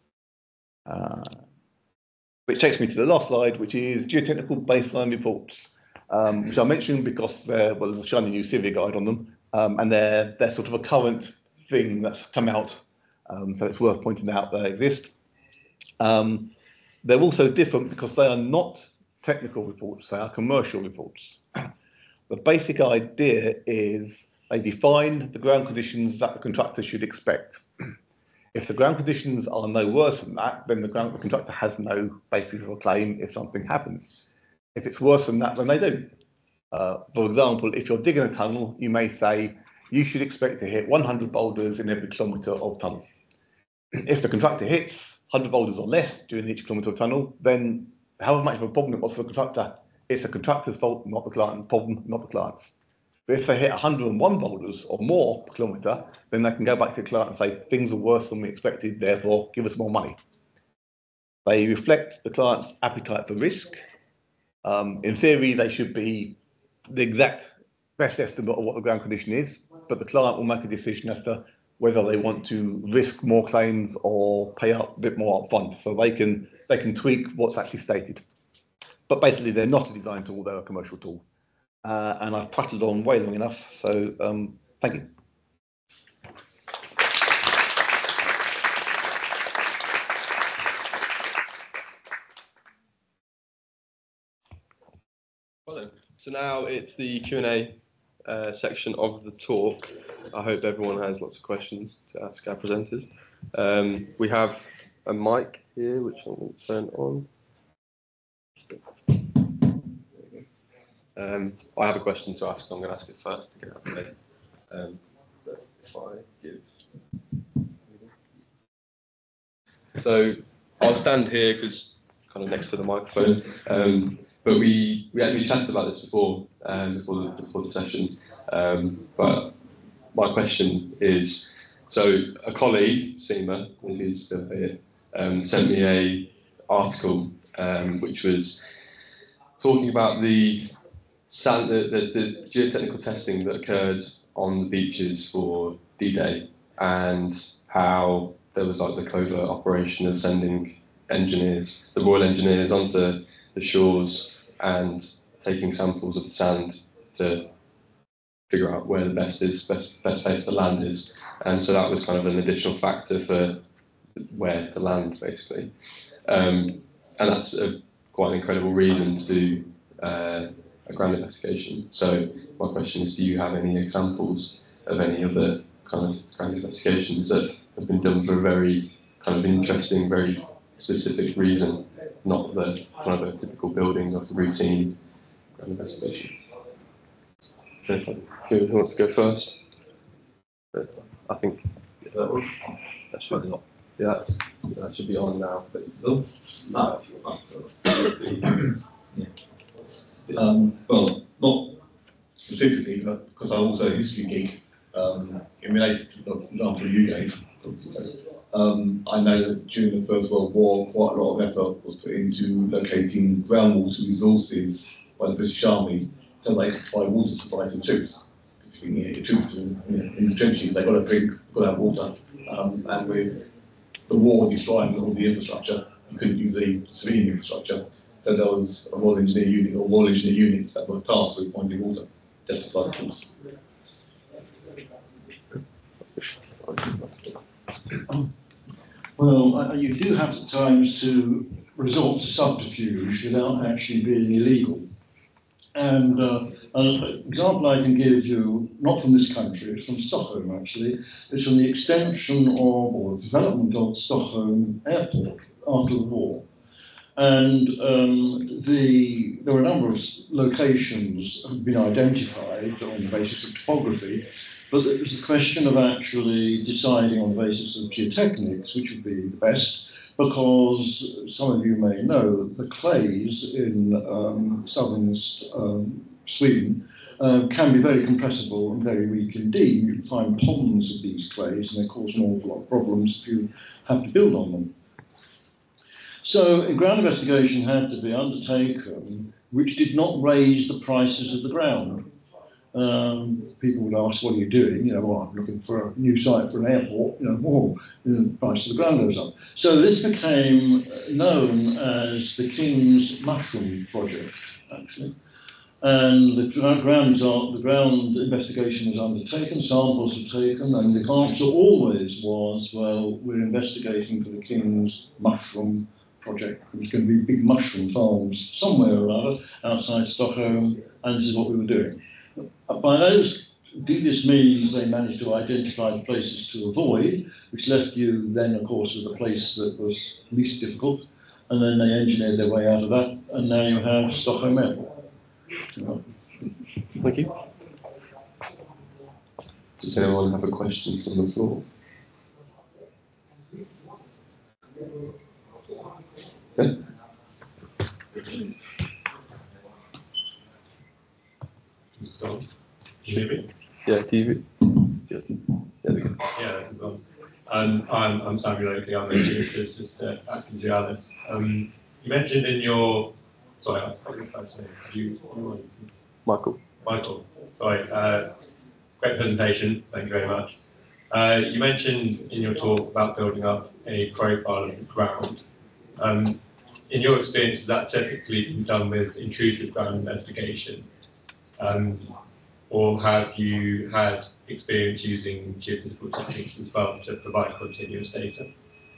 Which takes me to the last slide, which is geotechnical baseline reports, which I mentioned because there's a shiny new CIVIA guide on them, and they're sort of a current thing that's come out, so it's worth pointing out they exist. They're also different because they are not technical reports, they are commercial reports. The basic idea is they define the ground conditions that the contractor should expect. If the ground conditions are no worse than that, then the contractor has no basis for a claim if something happens. If it's worse than that, then they do. For example, if you're digging a tunnel, you may say you should expect to hit 100 boulders in every kilometre of tunnel. If the contractor hits 100 boulders or less during each kilometre of tunnel, then however much of a problem it was for the contractor, it's the contractor's fault, not the client's problem, not the client's. But if they hit 101 boulders or more per kilometre, then they can go back to the client and say, things are worse than we expected, therefore give us more money. They reflect the client's appetite for risk. In theory, they should be the exact best estimate of what the ground condition is, but the client will make a decision as to whether they want to risk more claims or pay out a bit more upfront. So they can tweak what's actually stated. But basically, they're not a design tool, they're a commercial tool. And I've prattled on way long enough, so thank you. Well, so now it's the Q&A section of the talk. I hope everyone has lots of questions to ask our presenters. We have a mic here, which I'm going to turn on. I have a question to ask, so I'm going to ask it first to get out of the way. But if I give... So I'll stand here because kind of next to the microphone. But we actually chatted about this before the session. But my question is, so a colleague, Seema, who's still here, sent me an article which was talking about the geotechnical testing that occurred on the beaches for D-Day and how there was like the covert operation of sending engineers, the Royal Engineers, onto the shores and taking samples of the sand to figure out where the best place to land is. And so that was kind of an additional factor for where to land, basically. And that's quite an incredible reason to do a ground investigation. So my question is, do you have any examples of any other kind of ground investigations that have been done for a very kind of interesting, very specific reason, not the kind of a typical building of the routine ground investigation? So who wants to go first? I think that should be on. Yeah, that should be on now. But no, well, not specifically, but because I'm also a history geek, in relation to the example you gave, I know that during the First World War, quite a lot of effort was put into locating groundwater resources by the British Army so they could provide water supply to troops. Because you can get troops in the trenches, they've got to drink, got to have water, and with the war destroying all the infrastructure, you couldn't use the civilian infrastructure. So there was a Royal Engineer unit or Royal Engineer units that were tasked with finding water just to supply the troops. Well, you do have at times to resort to subterfuge without actually being illegal. And an example I can give you, not from this country, it's from Stockholm actually, it's from the extension of, or development of Stockholm Airport after the war. And there were a number of locations that had been identified on the basis of topography, but it was the question of actually deciding on the basis of geotechnics, which would be the best, because some of you may know that the clays in southern Sweden can be very compressible and very weak indeed. You can find ponds of these clays, and they cause an awful lot of problems if you have to build on them. So a ground investigation had to be undertaken which did not raise the prices of the ground. People would ask, what are you doing? You know, well, I'm looking for a new site for an airport, the price of the ground goes up. So this became known as the King's Mushroom Project, actually. And the ground investigation was undertaken, samples were taken, and the answer always was, well, we're investigating for the King's Mushroom Project. It was going to be big mushroom farms somewhere or other outside Stockholm, and this is what we were doing. By those devious means, they managed to identify the places to avoid, which left you then, of course, with the place that was least difficult, and then they engineered their way out of that, and now you have Stockholm Airport. Thank you. Does anyone have a question from the floor? Yeah. So, can you hear me? Yeah, TV. Yeah, there we go. Yeah, that's it was. I'm Samuel Oakley, I'm a geophysicist at Atkins Realis. You mentioned in your, sorry, I forgot first name. Michael. Michael, sorry. Great presentation, thank you very much. You mentioned in your talk about building up a profile of the ground. In your experience, has that typically been done with intrusive ground investigation? Or have you had experience using geophysical techniques as well to provide continuous data?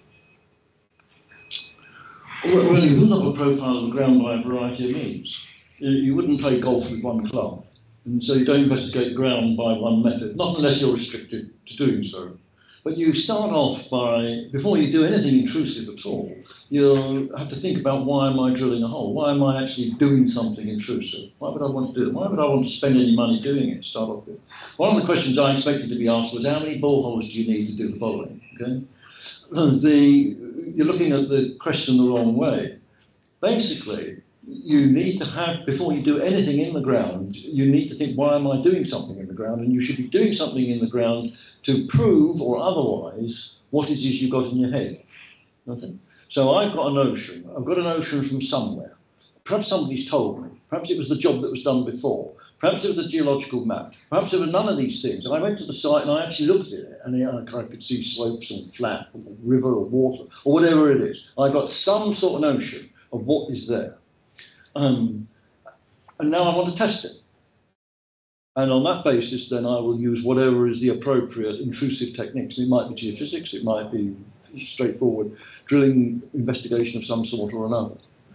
Well, you wouldn't have a profile of the ground by a variety of means. You wouldn't play golf with one club, and so you don't investigate the ground by one method, not unless you're restricted to doing so. But you start off by, before you do anything intrusive at all, you'll have to think about, why am I drilling a hole? Why am I actually doing something intrusive? Why would I want to do it? Why would I want to spend any money doing it to start off with? One of the questions I expected to be asked was, how many boreholes do you need to do the following? Okay? You're looking at the question the wrong way. Basically, you need to have, before you do anything in the ground, you need to think, why am I doing something in the ground? And you should be doing something in the ground to prove, or otherwise, what it is you've got in your head. Okay? So I've got a notion. I've got a notion from somewhere. Perhaps somebody's told me. Perhaps it was the job that was done before. Perhaps it was a geological map. Perhaps there were none of these things. And I went to the site and I actually looked at it, and I could see slopes or flat, or river or water, or whatever it is. I got some sort of notion of what is there. And now I want to test it. And on that basis, then I will use whatever is the appropriate intrusive techniques. It might be geophysics, it might be straightforward drilling investigation of some sort or another.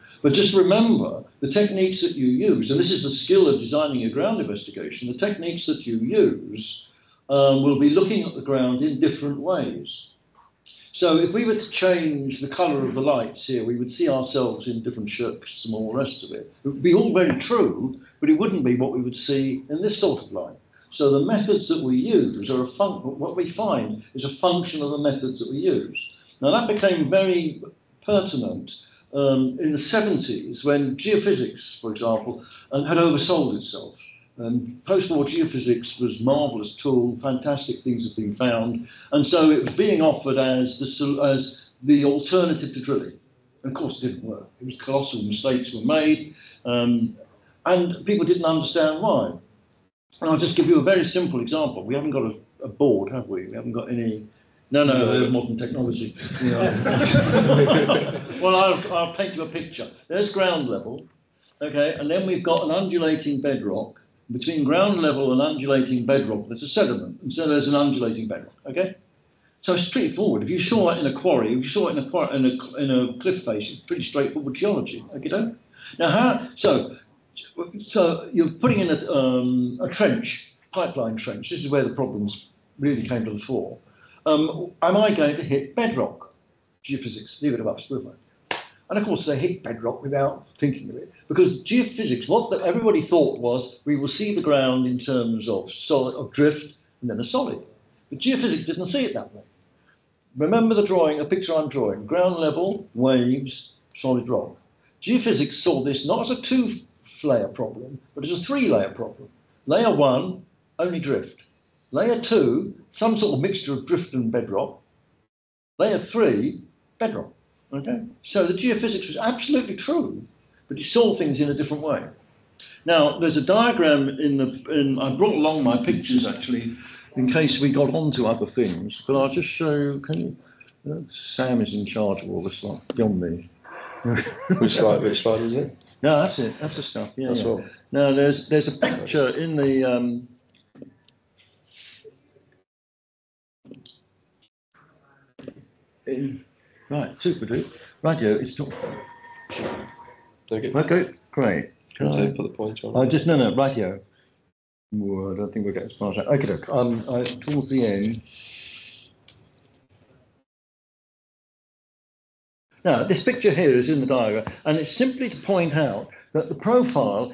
But just remember, the techniques that you use, and this is the skill of designing a ground investigation, the techniques that you use will be looking at the ground in different ways. So if we were to change the colour of the lights here, we would see ourselves in different shirts and all the rest of it. It would be all very true, but it wouldn't be what we would see in this sort of light. So the methods that we use are what we find is a function of the methods that we use. Now that became very pertinent in the 70s when geophysics, for example, had oversold itself. Post-war geophysics was a marvellous tool, fantastic things have been found, and so it was being offered as the alternative to drilling. And of course it didn't work. It was colossal mistakes were made, and people didn't understand why. And I'll just give you a very simple example. We haven't got a board, have we? We haven't got any... No, there's modern technology. Well, I'll paint you a picture. There's ground level, okay, and then we've got an undulating bedrock. Between ground level and undulating bedrock, there's a sediment, and so there's an undulating bedrock, okay? So it's straightforward. If you saw it in a quarry, if you saw it in a cliff face, it's pretty straightforward geology, okay? Now, so you're putting in a trench, pipeline trench. This is where the problems really came to the fore. Am I going to hit bedrock? Geophysics, leave it up to the And of course, they hit bedrock without thinking of it, because geophysics, what everybody thought was, we will see the ground in terms of solid, of drift, and then a solid. But geophysics didn't see it that way. Remember the drawing, a picture I'm drawing: ground level, waves, solid rock. Geophysics saw this not as a two-layer problem, but as a three-layer problem. Layer 1, only drift. Layer 2, some sort of mixture of drift and bedrock. Layer 3, bedrock. Okay? So the geophysics was absolutely true, but it saw things in a different way. Now, there's a diagram I brought along my pictures actually, in case we got on to other things, but I'll just show you, Sam is in charge of all this stuff, beyond me. Which slide is it? No, that's it, that's the stuff, yeah. That's yeah. all. Now, there's a picture in the, right, super dude. Rightio, it's not. Okay, great. Can I put the pointer on? No, rightio. Well, I don't think we'll get as far as that. Okay, towards the end. Now, this picture here is in the diagram, and it's simply to point out that the profile,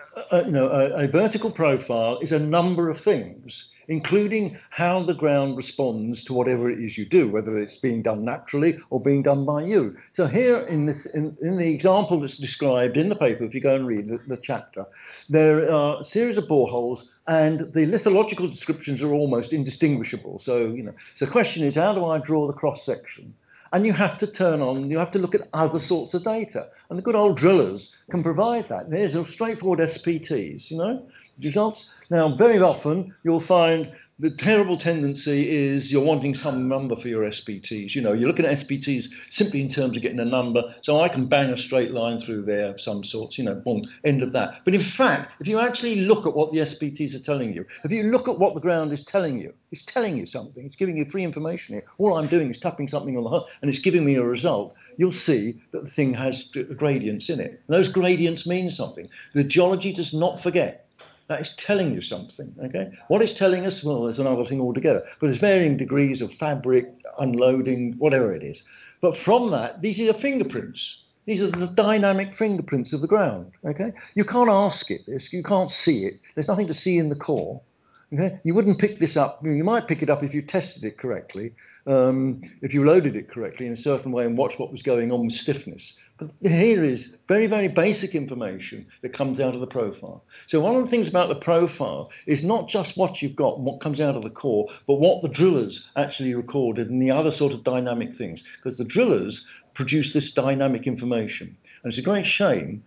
a vertical profile is a number of things, including how the ground responds to whatever it is you do, whether it's being done naturally or being done by you. So here in the example that's described in the paper, if you go and read the chapter, there are a series of boreholes, and the lithological descriptions are almost indistinguishable. So, so the question is, how do I draw the cross-section? And you have to look at other sorts of data. And the good old drillers can provide that. There's a straightforward SPTs, results. Now, very often you'll find the terrible tendency is you're wanting some number for your SPTs. You're looking at SPTs simply in terms of getting a number. So I can bang a straight line through there of some sorts, boom, end of that. But in fact, if you actually look at what the SPTs are telling you, if you look at what the ground is telling you, it's telling you something. It's giving you free information here. All I'm doing is tapping something on the hull, and it's giving me a result. You'll see that the thing has gradients in it. And those gradients mean something. The geology does not forget. That is telling you something, okay? What it's telling us, well, there's another thing altogether, but there's varying degrees of fabric, unloading, whatever it is. But from that, these are the fingerprints. These are the dynamic fingerprints of the ground, okay? You can't ask it this, you can't see it. There's nothing to see in the core, okay? You wouldn't pick this up. You might pick it up if you tested it correctly, if you loaded it correctly in a certain way and watched what was going on with stiffness. But here is very, very basic information that comes out of the profile. So one of the things about the profile is not just what you've got and what comes out of the core, but what the drillers actually recorded and the other sort of dynamic things, because the drillers produce this dynamic information. And it's a great shame.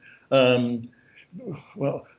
Well,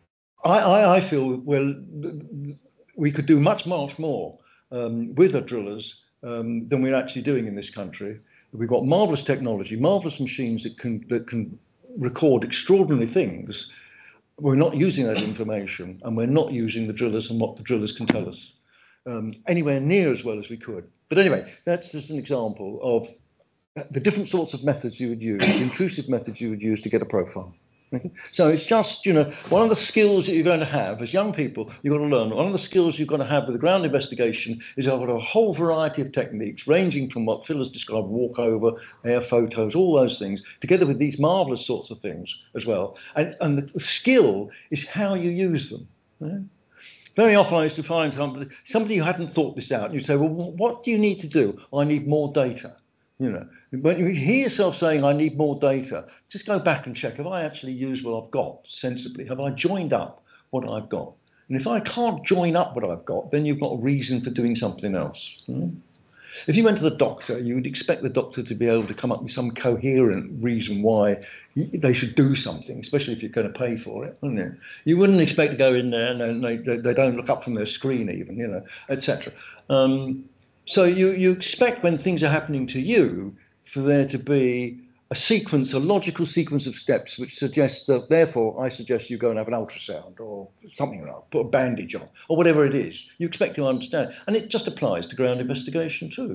I feel, well, we could do much, much more with the drillers than we're actually doing in this country. We've got marvellous technology, marvellous machines that can record extraordinary things. We're not using that information, and we're not using the drillers and what the drillers can tell us anywhere near as well as we could. But anyway, that's just an example of the different sorts of methods you would use, intrusive methods you would use to get a profile. So it's just, one of the skills that you're going to have as young people, you've got to learn. One of the skills you've got to have with the ground investigation is I've got a whole variety of techniques, ranging from what Phil has described, walkover, air photos, all those things, together with these marvelous sorts of things as well. And the skill is how you use them. Right? Very often I used to find somebody who hadn't thought this out, and you say, well, what do you need to do? I need more data. When you hear yourself saying, I need more data, just go back and check, have I actually used what I've got sensibly? Have I joined up what I've got? And if I can't join up what I've got, then you've got a reason for doing something else. If you went to the doctor, you would expect the doctor to be able to come up with some coherent reason why they should do something, especially if you're going to pay for it, wouldn't you? You wouldn't expect to go in there and they don't look up from their screen even, etc. So you expect when things are happening to you for there to be a logical sequence of steps which suggests that, therefore, I suggest you go and have an ultrasound or something like that, put a bandage on, or whatever it is. You expect to understand. And it just applies to ground investigation too.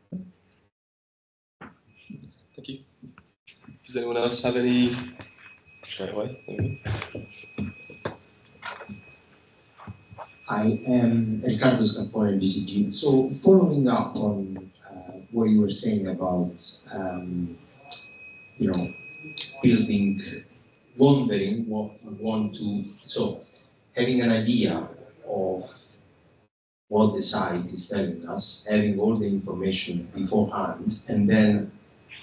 Thank you. Does anyone else have any? Straight away. I am Ricardo Scarpone, BCG. So following up on what you were saying about, building, wondering what you want to, so having an idea of what the site is telling us, having all the information beforehand, and then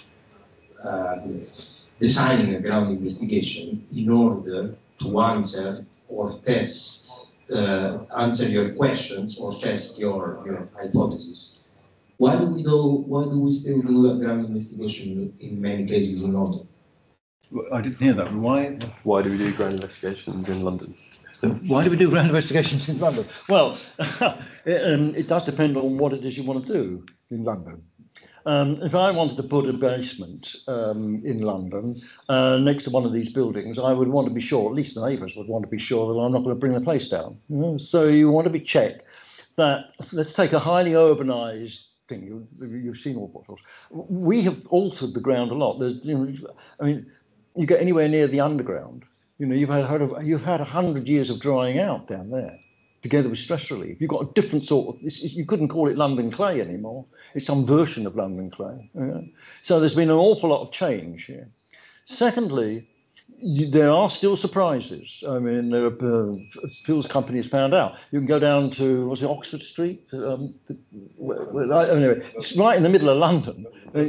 designing a ground investigation in order to answer or answer your questions or test your hypothesis. Why do we still do a ground investigation in many cases in London? I didn't hear that. Why do we do ground investigations in London? Why do we do ground investigations in London? Well, it does depend on what it is you want to do in London. If I wanted to put a basement in London next to one of these buildings, I would want to be sure, at least the neighbours would want to be sure that I'm not going to bring the place down. So you want to be checked that, let's take a highly urbanised thing, you've seen all portals. We have altered the ground a lot. You get anywhere near the underground, you've had 100 years of drying out down there, together with stress relief. You've got a different sort of, you couldn't call it London clay anymore. It's some version of London clay. So there's been an awful lot of change here. Secondly, there are still surprises. There are, Phil's company has found out. You can go down to, was it Oxford Street? Anyway, it's right in the middle of London.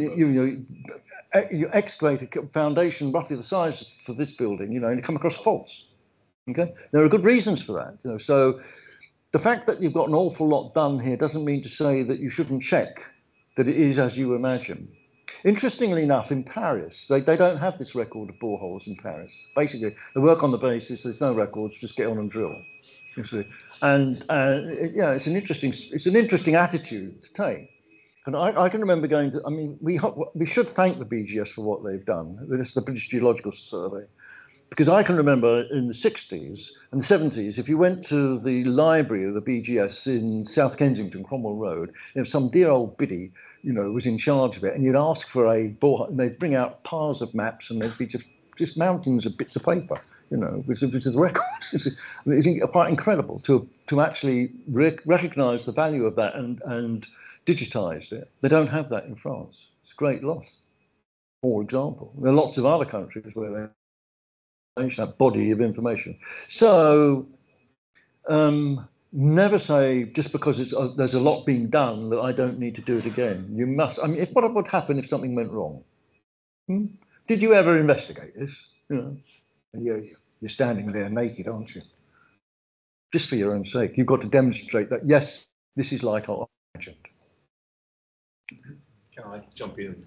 You excavate a foundation roughly the size for this building, and you come across faults. Okay, there are good reasons for that. So the fact that you've got an awful lot done here doesn't mean to say that you shouldn't check that it is as you imagine. Interestingly enough, in Paris, they don't have this record of boreholes in Paris. Basically, they work on the basis there's no records, just get on and drill. You see, and it's an interesting attitude to take. And I can remember going to. We should thank the BGS for what they've done. This is the British Geological Survey. Because I can remember in the 60s and the 70s, if you went to the library of the BGS in South Kensington, Cromwell Road, some dear old biddy, was in charge of it, and you'd ask for a borehole, and they'd bring out piles of maps, and they'd be just mountains of bits of paper, which is the record. It's quite incredible to actually recognise the value of that and digitise it. They don't have that in France. It's a great loss, for example. There are lots of other countries where they that body of information. So never say just because there's a lot being done that I don't need to do it again. You must. What would happen if something went wrong? Did you ever investigate this? You're standing there naked, aren't you? Just for your own sake, you've got to demonstrate that yes, this is like I imagined. Can I jump in?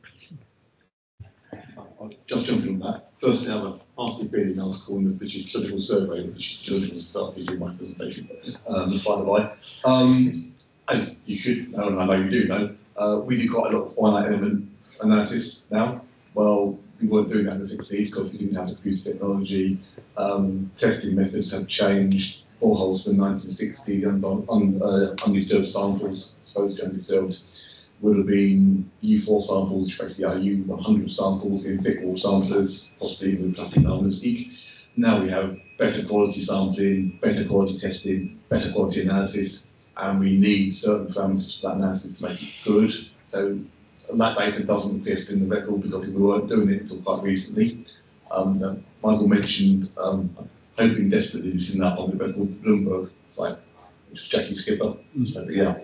I'll just jump in on that. Firstly, I have an RCP in our school in the British Geological Survey, the British Geological started to do my presentation, by the way. As you should know, and I know you do know, we do quite a lot of finite element analysis now. Well, we weren't doing that in the 60s because we didn't have the computer technology. Testing methods have changed. Boreholes from the 1960s and undisturbed samples, supposed to undisturbed, would have been U4 samples, which basically are U100 samples in thick wall samplers, possibly with plastic arsenic. Now we have better quality sampling, better quality testing, better quality analysis, and we need certain parameters for that analysis to make it good. So that data doesn't exist in the record because we weren't doing it until quite recently. Michael mentioned hoping desperately this is not on the record Bloomberg site, which is Jackie Skipper. So, yeah.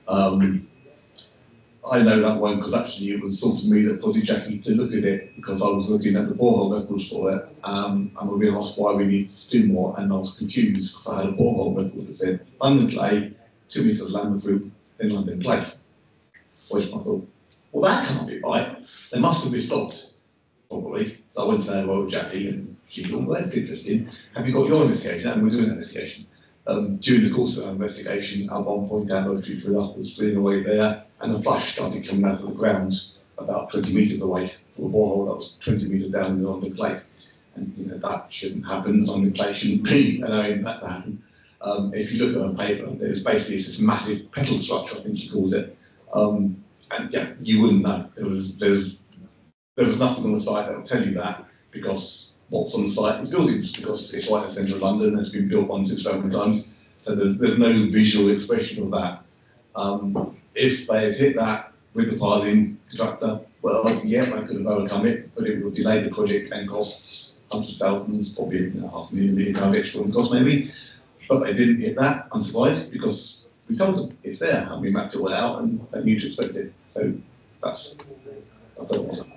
I know that one because actually it was sort of me that prodded Jackie to look at it because I was looking at the borehole records for it, and we being asked why we need to do more, and I was confused because I had a borehole record that said London clay, 2 metres of Lambeth root, then London clay. Which I thought, well, that can't be right. They must have been stopped, probably. So I went to know with Jackie, and she thought, well, that's interesting. Have you got your investigation? And we're doing that investigation. During the course of our investigation, at one point, our military drill was spinning away there, and a flash started coming out of the ground about 20 metres away from a borehole that was 20 metres down in the London clay. And that shouldn't happen. London clay shouldn't be allowing that to happen. If you look at a paper, there's basically this massive petal structure, I think he calls it. And yeah, you wouldn't know. There was nothing on the site that would tell you that, because what's on the site is buildings, because it's right in the centre of London, it's been built 1 6 7 times, so there's no visual expression of that. If they had hit that with the piling contractor, well, yeah, they could have overcome it, but it would delay the project and costs hundreds of thousands, probably £500,000 extra on cost maybe. But they didn't hit that and survive because we told them it's there and we mapped it all out and they knew to expect it. So that's awesome.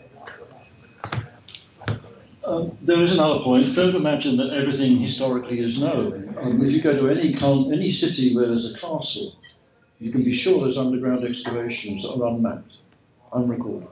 There is another point. Don't imagine that everything historically is known. If you go to any city where there's a castle, you can be sure there's underground excavations that are unmapped, unrecorded.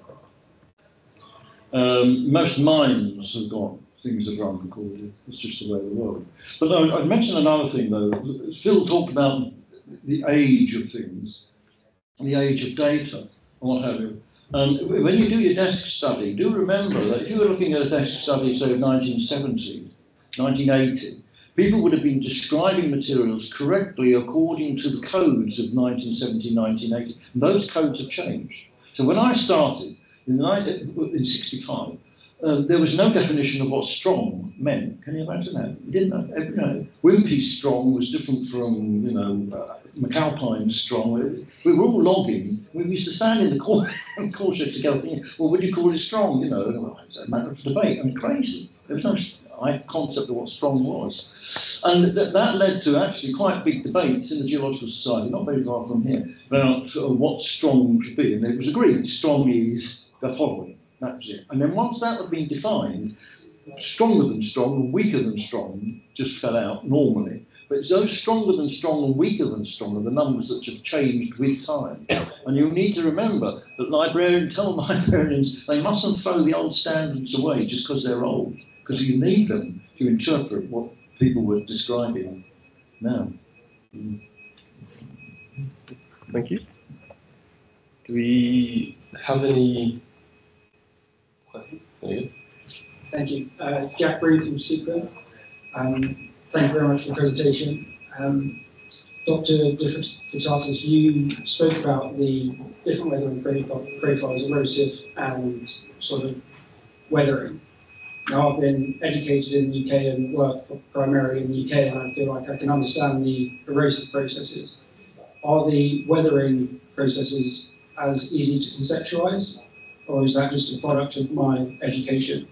Most mines have got things that are unrecorded. It's just the way of the world. But I'd mention another thing, though. Phil talked about the age of things, the age of data, and what have you. When you do your desk study, do remember that if you were looking at a desk study, say, of 1970, 1980, people would have been describing materials correctly according to the codes of 1970, 1980. And those codes have changed. So when I started in 65, there was no definition of what strong meant. Can you imagine that? We didn't know. Wimpy strong was different from, McAlpine strong. We were all logging. We used to stand in the core shed together thinking, well, would you call it strong? It's a matter of debate. I mean, crazy. There was no concept of what strong was. And that led to actually quite big debates in the Geological Society, not very far from here, about what strong should be. And it was agreed strong is the following. That was it. And then once that had been defined, stronger than strong and weaker than strong just fell out normally. But it's those stronger than strong and weaker than strong are the numbers that have changed with time. And you need to remember that tell librarians they mustn't throw the old standards away just because they're old, because you need them to interpret what people were describing now. Thank you. Do we have any? Thank you. Jack Breed from Sequent. Thank you very much for the presentation. Dr. Fitatis, you spoke about the different weathering profiles, erosive and sort of weathering. Now, I've been educated in the UK and work primarily in the UK, and I feel like I can understand the erosive processes. Are the weathering processes as easy to conceptualize, or is that just a product of my education?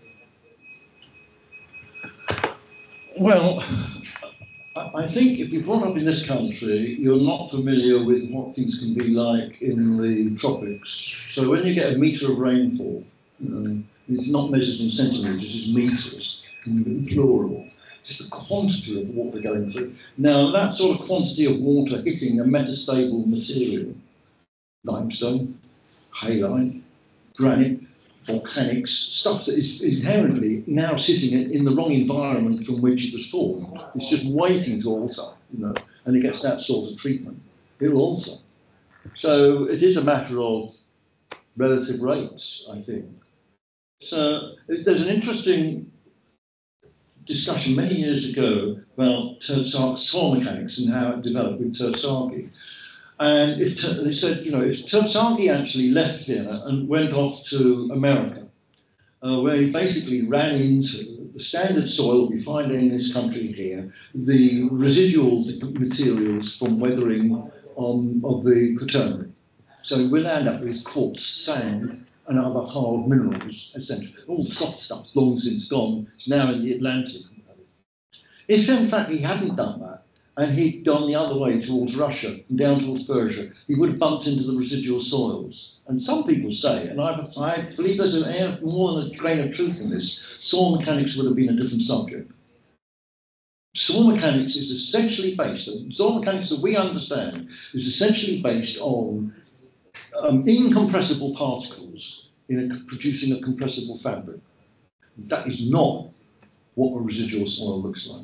Well, I think if you're brought up in this country, you're not familiar with what things can be like in the tropics. So when you get a metre of rainfall, it's not measured in centimetres, it's metres, plural. Just the quantity of water going through. Now, that sort of quantity of water hitting a metastable material, limestone, halite, granite, volcanics, stuff that is inherently now sitting in the wrong environment from which it was formed. It's just waiting to alter, and it gets that sort of treatment. It'll alter. So it is a matter of relative rates, I think. So there's an interesting discussion many years ago about soil mechanics and how it developed with Tersaki. And they said, you know, if Saki actually left Vienna and went off to America, where he basically ran into the standard soil we find in this country here, the residual materials from weathering of the Quaternary. So we'll end up with quartz, sand, and other hard minerals, essentially. All the soft stuff's long since gone, it's now in the Atlantic. If in fact he hadn't done that, and he'd gone the other way towards Russia and down towards Persia, he would have bumped into the residual soils. And some people say, and I believe there's more than a grain of truth in this, soil mechanics would have been a different subject. Soil mechanics is essentially based, soil mechanics that we understand is essentially based on incompressible particles in producing a compressible fabric. That is not what a residual soil looks like.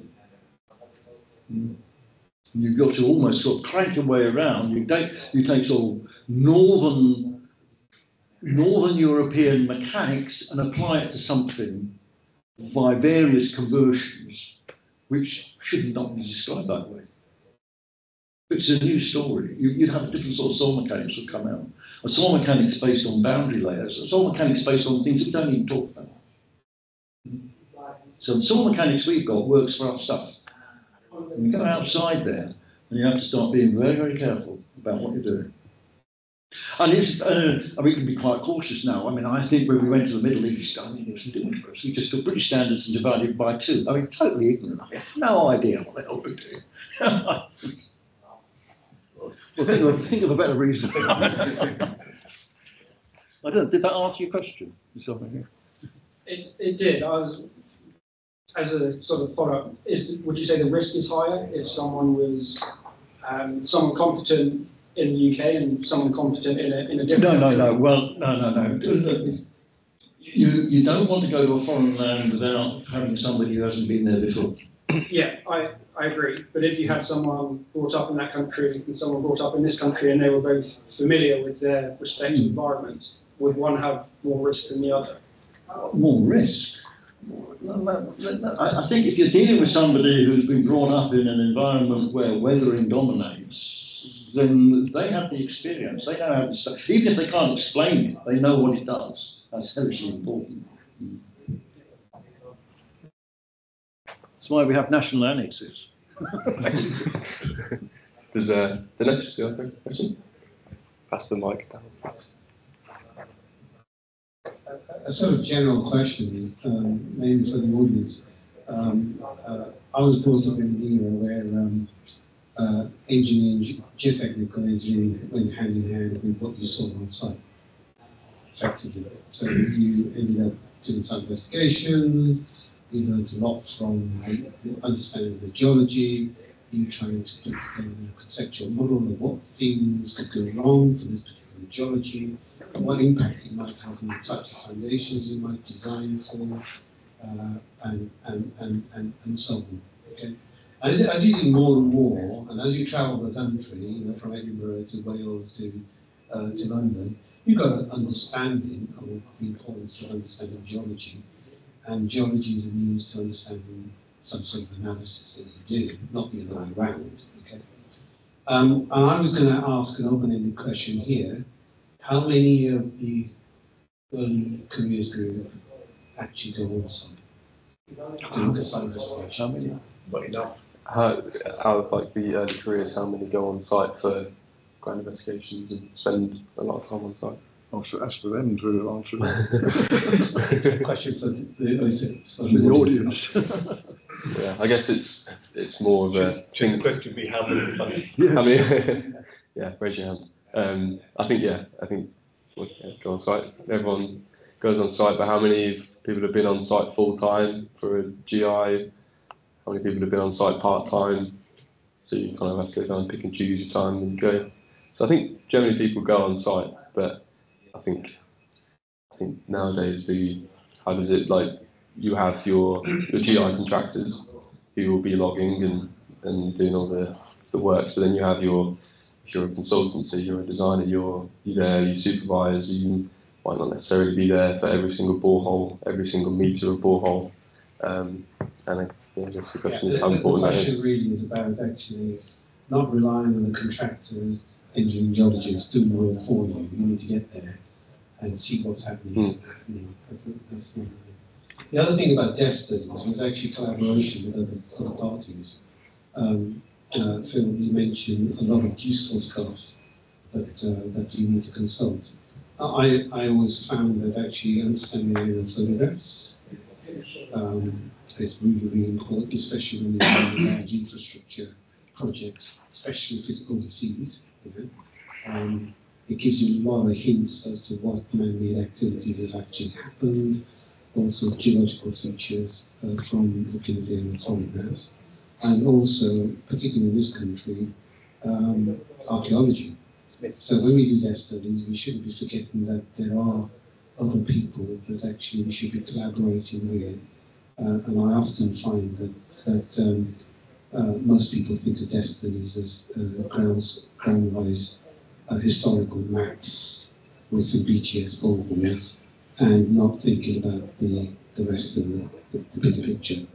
You've got to almost sort of crank your way around. You take sort of northern European mechanics and apply it to something by various conversions, which should not be described that way. It's a new story. You'd have a different sort of soil mechanics would come out. A soil mechanics based on boundary layers, a soil mechanics based on things we don't even talk about. So the soil mechanics we've got works for our stuff. And you go outside there, and you have to start being very, very careful about what you're doing. And it's, we can be quite cautious now. I mean, I think when we went to the Middle East, I mean, it was ludicrous. We just took British standards and divided it by 2. I mean, totally ignorant. I had no idea what the hell we're doing. Well, think of a better reason. I don't know, did that answer your question? It did. As a sort of follow-up, would you say the risk is higher if someone was someone competent in the UK and someone competent in a different country? No. Well, no. You don't want to go to a foreign land without having somebody who hasn't been there before. Yeah, I agree. But if you had someone brought up in that country and someone brought up in this country and they were both familiar with their respective environments, would one have more risk than the other? More risk? I think if you're dealing with somebody who's been brought up in an environment where weathering dominates, then they have the experience. They know how to say, even if they can't explain it, they know what it does. That's hugely important. That's why we have national annexes. There's the next question. Pass the mic down, please. A sort of general question, maybe for the audience. I was brought up in an era where engineering, geotechnical engineering went hand in hand with what you saw on site, effectively. So you ended up doing some investigations, you learned a lot from the understanding of the geology, you trying to put together a conceptual model of what things could go wrong for this particular geology, what impact it might have on the types of foundations you might design for, and so on. Okay, and as you do more and more, and as you travel the country, you know, from Edinburgh to Wales to London, you've got an understanding of the importance of understanding geology, and geology is a means to understanding some sort of analysis that you do, not the other way around. Okay, and I was going to ask an open-ended question here. How many of the early careers group actually go on site to look at site investigations? Not enough. Out of like the early careers, how many go on site for ground investigations and spend a lot of time on site? As for them to answer It's a question for the audience. Yeah, I guess it's more of a Should the question be how many funny? I mean, yeah, raise your hand. I think go on site. Everyone goes on site, but how many people have been on site full time for a GI? How many people have been on site part time? So you kind of have to go and pick and choose your time and go. So I think generally people go on site, but I think nowadays how does it, like, you have your GI contractors who will be logging and doing all the work. So then you have if you're a consultancy, you're a designer, you're there, you supervise, you might not necessarily be there for every single borehole, every single metre of borehole. And I guess the question is how important that is. The question really is about actually not relying on the contractors, engineering geologists doing the work for you. You need to get there and see what's happening. That's one thing. The other thing about desk studies was actually collaboration with other parties. Phil, you mentioned a lot of useful stuff that you need to consult. I always found that actually understanding aerial photographs is really, really important, especially when you're doing large infrastructure projects, especially if it's overseas. It gives you a lot of hints as to what man-made activities have actually happened, also geological features from looking at the aerial photographs, and also, particularly in this country, archaeology. So when we do desk studies, we shouldn't be forgetting that there are other people that actually we should be collaborating with. And I often find that most people think of desk studies as ground-wise historical maps with some BGS ballboards, and not thinking about the rest of the bigger picture.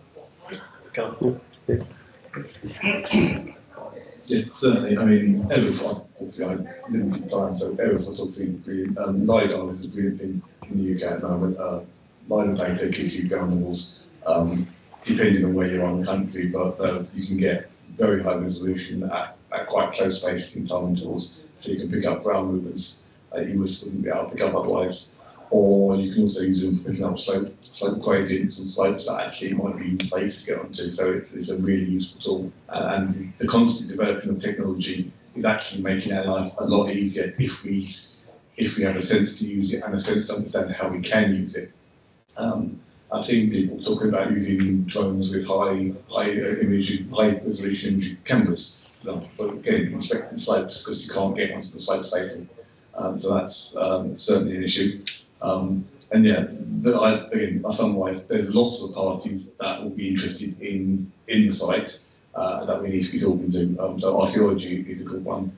Yeah, certainly. I mean, Everest, obviously I have limited time, so Everest was obviously brilliant. LiDAR is a brilliant thing in the UK at the moment. LiDAR data gives you ground walls, depending on where you are in the country, but you can get very high resolution at quite close spaces in time intervals, so you can pick up ground movements that you wouldn't be able to pick up otherwise. Or you can also use them for picking up slope gradients and slopes that actually might be safe to get onto. So it's a really useful tool. And the constant developing of technology is actually making our life a lot easier if we have a sense to use it and a sense to understand how we can use it. I've seen people talking about using drones with high resolution imaging cameras, but again, inspecting slopes because you can't get onto the slope safely. So that's certainly an issue. And yeah, again, I summarise, there's lots of parties that will be interested in the site that we need to be talking to. So archaeology is a good one,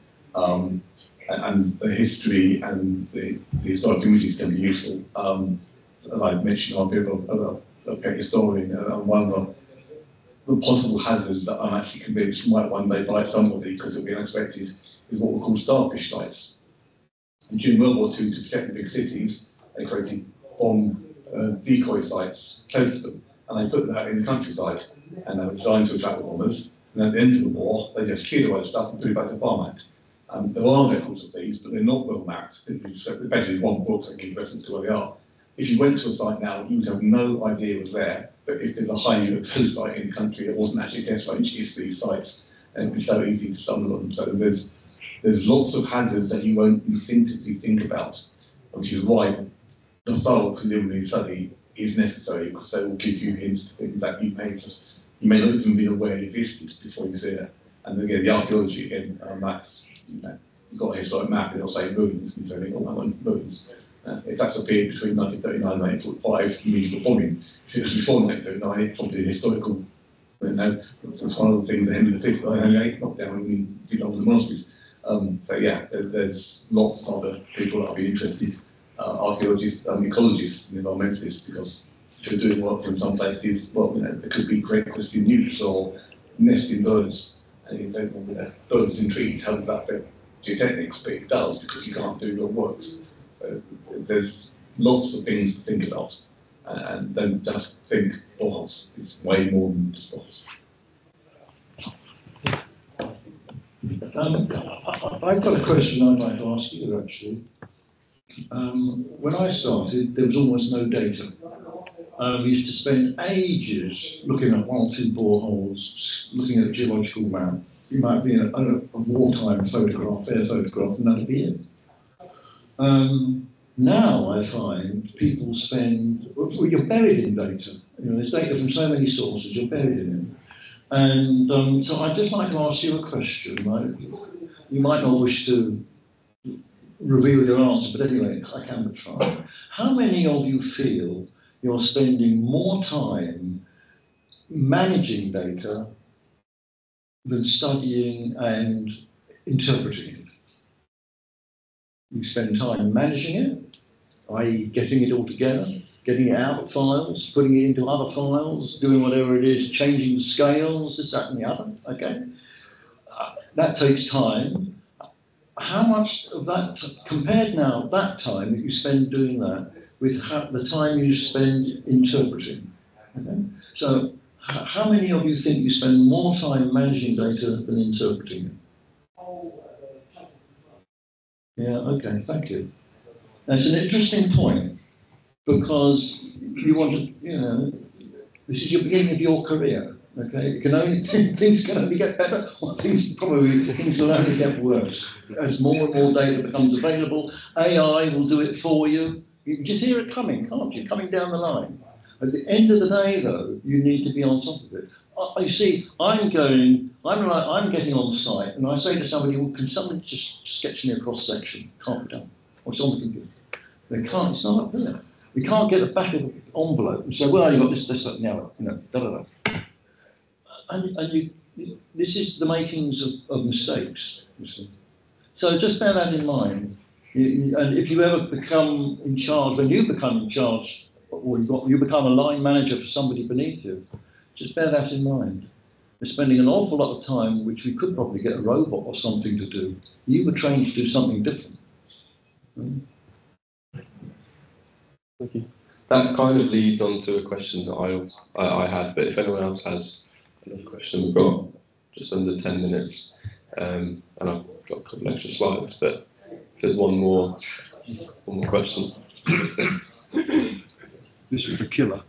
and the history and the historic images can be useful. As I mentioned, I'm a historian, and one of the possible hazards that I'm actually convinced might one day bite somebody because it'll be unexpected is what we call starfish sites. And during World War II, to protect the big cities, they created bomb decoy sites close to them, and they put that in the countryside, and they were designed to attract the bombers. And at the end of the war, they just cleared away the stuff and put it back to farmland. There are records of these, but they're not well mapped. Basically, there's one book that gives reference to where they are. If you went to a site now, you would have no idea it was there. But if there's a highly located site in the country that wasn't actually test range for these sites, and it'd be so easy to stumble on them. So there's lots of hazards that you won't instinctively think about, which is why the thorough preliminary study is necessary, because they will give you hints to things that you may not even be aware existed before you see it. And again, the archaeology, again, that's, you've got a historic map, it'll say ruins, and so they all have ruins. If that's appeared between 1939 and 1945, you mean bombing. If it was before 1939, it's probably historical. It's one of the things that Henry V, 1908, knocked down when he did all the monasteries. So yeah, there's lots of other people that will be interested, archaeologists, ecologists, and environmentalists, because if you're doing work from some places, well, there could be great Christian newts or nesting birds, and you don't know, birds in trees, how does that affect geotechnics? But it does, because you can't do your works. So there's lots of things to think about, and don't just think boreholes. It's way more than just boreholes. I've got a question I'd like to ask you, actually. When I started, there was almost no data. We used to spend ages looking at 1 or 2 boreholes, looking at a geological map. You might be in a wartime photograph, air photograph, and that'd be it. Now I find people spend, well, you're buried in data. There's data from so many sources, you're buried in it. And so I'd just like to ask you a question. You might not wish to reveal your answer, but anyway, I can but try. How many of you feel you're spending more time managing data than studying and interpreting it? You spend time managing it, i.e. getting it all together, getting it out of files, putting it into other files, doing whatever it is, changing the scales, this, that, and the other, okay? that takes time. How much of that, compared now, that time that you spend doing that, with the time you spend interpreting? Okay? So, how many of you think you spend more time managing data than interpreting it? Yeah, okay, thank you. That's an interesting point, because you want to, this is your beginning of your career, okay? Things can only get better, or things will only get worse. As more and more data becomes available, AI will do it for you. You can just hear it coming, can't you? Coming down the line. At the end of the day, though, you need to be on top of it. You see, I'm getting on site, and I say to somebody, well, can somebody just sketch me a cross-section? Can't be done. What's on the computer? They can't, it's not up there. We can't get the back of the envelope and say, well, you've got this, that, now, da-da-da. And this is the makings of mistakes, you see. So just bear that in mind. And if you ever become in charge, when you become in charge, or you become a line manager for somebody beneath you, just bear that in mind. We're spending an awful lot of time, which we could probably get a robot or something to do. You were trained to do something different. Thank you. That kind of leads on to a question that I had, but if anyone else has another question, we've got just under 10 minutes, and I've got a couple extra slides, but if there's one more question. This is the killer.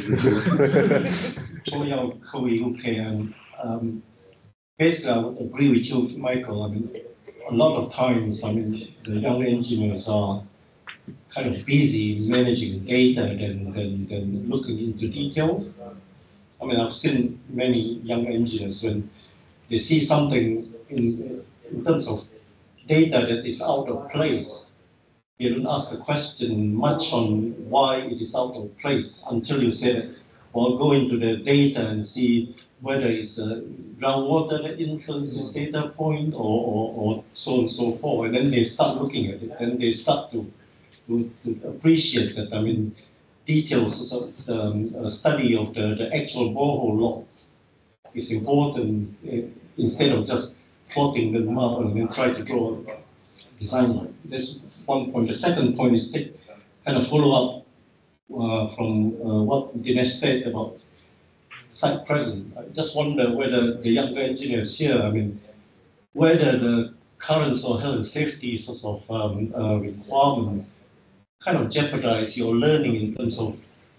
Basically, I would agree with you, Michael. I mean, a lot of times, the young engineers are kind of busy managing data than looking into details. I mean, I've seen many young engineers when they see something in terms of data that is out of place, they don't ask the question much on why it is out of place until you say that, well, go into the data and see whether it's groundwater that influences this data point or so on and so forth. And then they start looking at it, and they start to appreciate that, I mean, details of the study of the actual borehole log is important instead of just plotting them up and then try to draw a design line. That's one point. The second point is kind of follow up from what Dinesh said about site presence. I just wonder whether the young engineers here, I mean, whether the current or health and safety sort of requirement kind of jeopardize your learning in terms of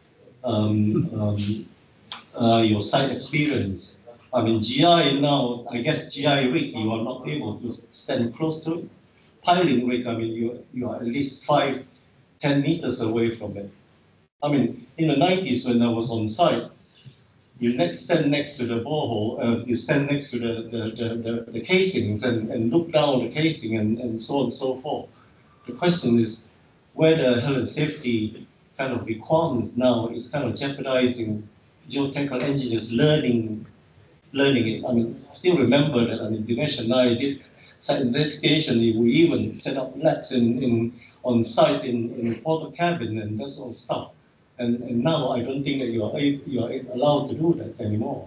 your site experience. I mean, GI now, I guess GI rig, you are not able to stand close to it. Piling rig, I mean, you are at least 5-10 meters away from it. I mean, in the 90s when I was on site, you stand next to the borehole, you stand next to the casings and look down the casing and so on and so forth. The question is whether health and safety kind of requirements now is kind of jeopardizing geotechnical engineers learning it. I mean, still remember that, I mean, Dinesh and I did site investigation. We even set up labs on site in the portal cabin and that sort of stuff. And now I don't think that you are allowed to do that anymore.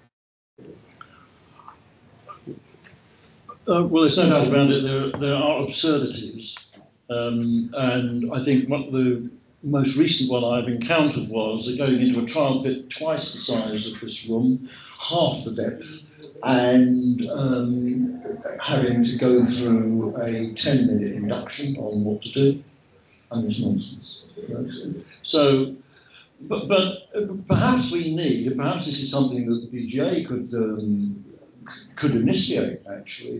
Well, there's no doubt about it. There are absurdities, and I think the most recent one I've encountered was going into a trial pit twice the size of this room, half the depth, and having to go through a 10-minute induction on what to do. And it's nonsense. So, but perhaps perhaps this is something that the BGA could initiate, actually,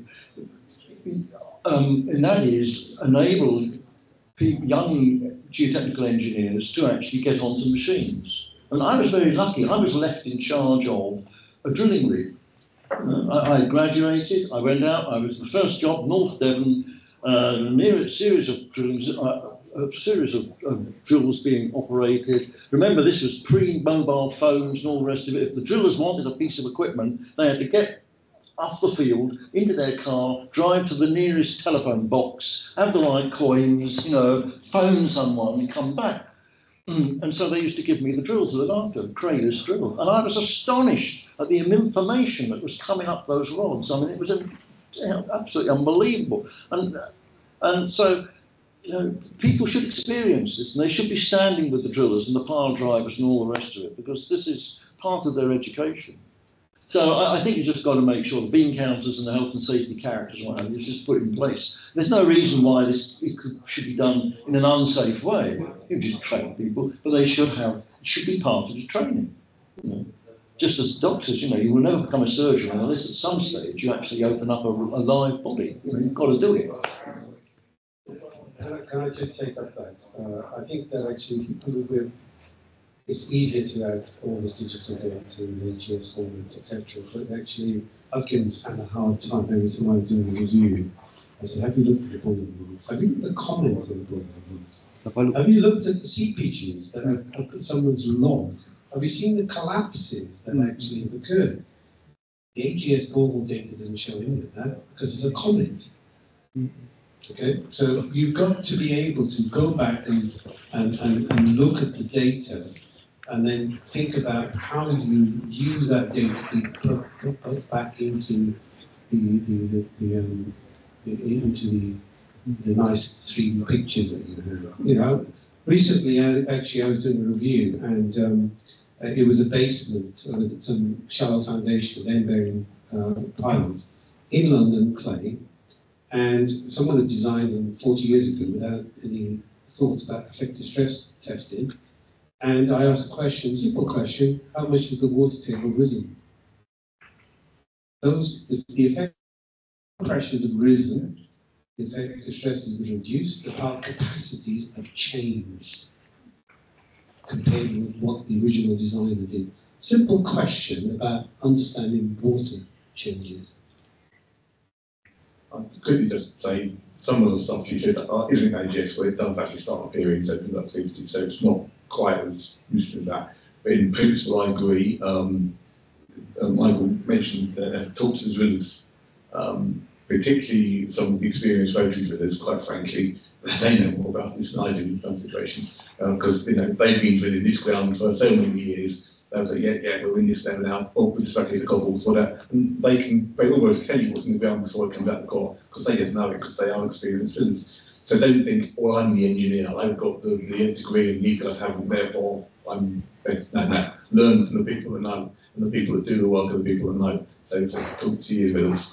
and that is enable young geotechnical engineers to actually get onto machines. And I was very lucky. I was left in charge of a drilling rig. I graduated, I went out, I was the first job, North Devon, near a series of drillings, a series of drills being operated. Remember, this was pre-mobile phones and all the rest of it. If the drillers wanted a piece of equipment, they had to get up the field, into their car, drive to the nearest telephone box, have the right coins, phone someone and come back. And so they used to give me the drills that after, Crader's drill. And I was astonished at the information that was coming up those rods. I mean, it was absolutely unbelievable. And so, you know, people should experience this, and they should be standing with the drillers and the pile drivers and all the rest of it, because this is part of their education. So I think you've just got to make sure the bean counters and the health and safety characters and what have you just put in place. There's no reason why this should be done in an unsafe way. You just train people, but they should be part of the training. You know? Just as doctors, you know, you will never become a surgeon unless at some stage you actually open up a live body. You know, you've got to do it. Can I just take up that? I think that actually it's easier to add all this digital data and AGS formats, etc. But actually, I've given Anna a hard time every time I'm doing a review. I said, have you looked at the boiling rules? Have you looked at the comments in the boiling rules? Have you looked at the CPGs that someone's logged? Have you seen the collapses that actually have occurred? The AGS global data doesn't show any of that because it's a comment. Okay, so you've got to be able to go back and look at the data, and then think about how you use that data to be put back into the nice 3D pictures that you have. You know, recently I was doing a review, and it was a basement with some shallow foundations, end-bearing piles in London, clay. And someone had designed them 40 years ago without any thoughts about effective stress testing. And I asked a question, simple question: how much has the water table risen? The effective pressures have risen, the effective stresses have reduced, the pile capacities have changed compared with what the original designer did. Simple question about understanding water changes. I quickly just say some of the stuff you said isn't AGS, where it does actually start appearing, so conductivity, so it's not quite as useful as that. But in principle, I agree. Michael mentioned talks to drillers, particularly some of the experienced rotary drillers, quite frankly, they know more about this than I do in some situations, because you know, they've been drilling this ground for so many years. They would say, yeah, we're in this level now, or we just have to get the goggles for that. And they almost tell you what's in the ground before it comes out the core, because they just know it, because they are experienced drillers. So don't think, well, I'm the engineer, I've got the degree and you guys haven't, therefore I'm better. No. Learn from the people that know, and the people that do the work are the people that know. So talk to you, drillers.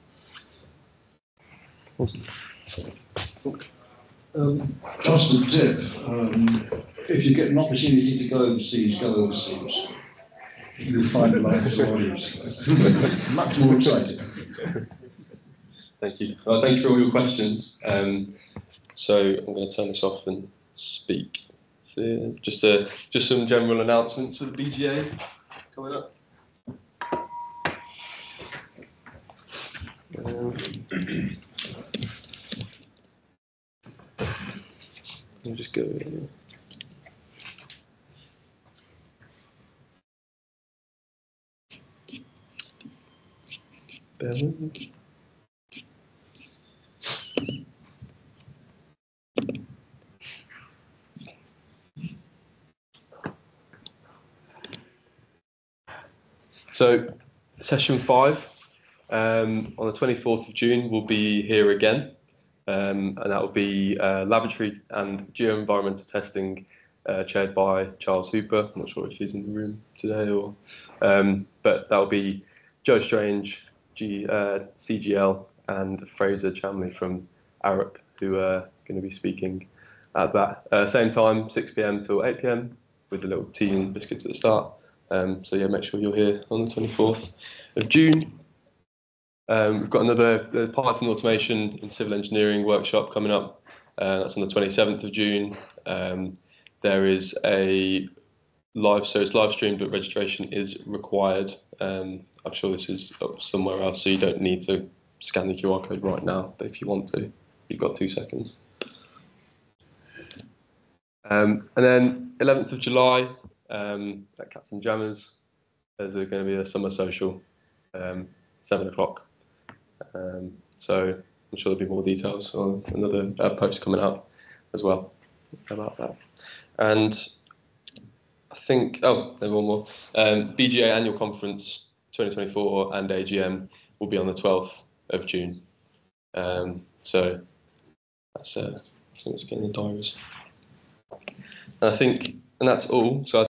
Just a tip, if you get an opportunity to go overseas, go overseas. You'll find a lot of stories. Much more exciting. Thank you. Well, thank you for all your questions. So I'm going to turn this off and speak. So just some general announcements for the BGA coming up. Let me just go here. Bear with me. So, session 5 on the 24th of June will be here again, and that will be laboratory and geoenvironmental testing chaired by Charles Hooper. I'm not sure if he's in the room today, or but that will be Joe Strange, CGL, and Fraser Chamley from Arup, who are going to be speaking at that same time, 6 PM till 8 PM, with a little tea and biscuits at the start. So yeah, make sure you're here on the 24th of June. We've got another Python automation in civil engineering workshop coming up. That's on the 27th of June. There is a live stream, but registration is required. I'm sure this is up somewhere else, so you don't need to scan the QR code right now, but if you want to, you've got 2 seconds. And then 11th of July, at Cats and Jammers, there's going to be a summer social, 7 o'clock. So I'm sure there'll be more details on another post coming up as well about that. And think, oh, there's one more. BGA Annual Conference 2024 and AGM will be on the 12th of June. So that's, I think it's getting the diaries. And that's all. So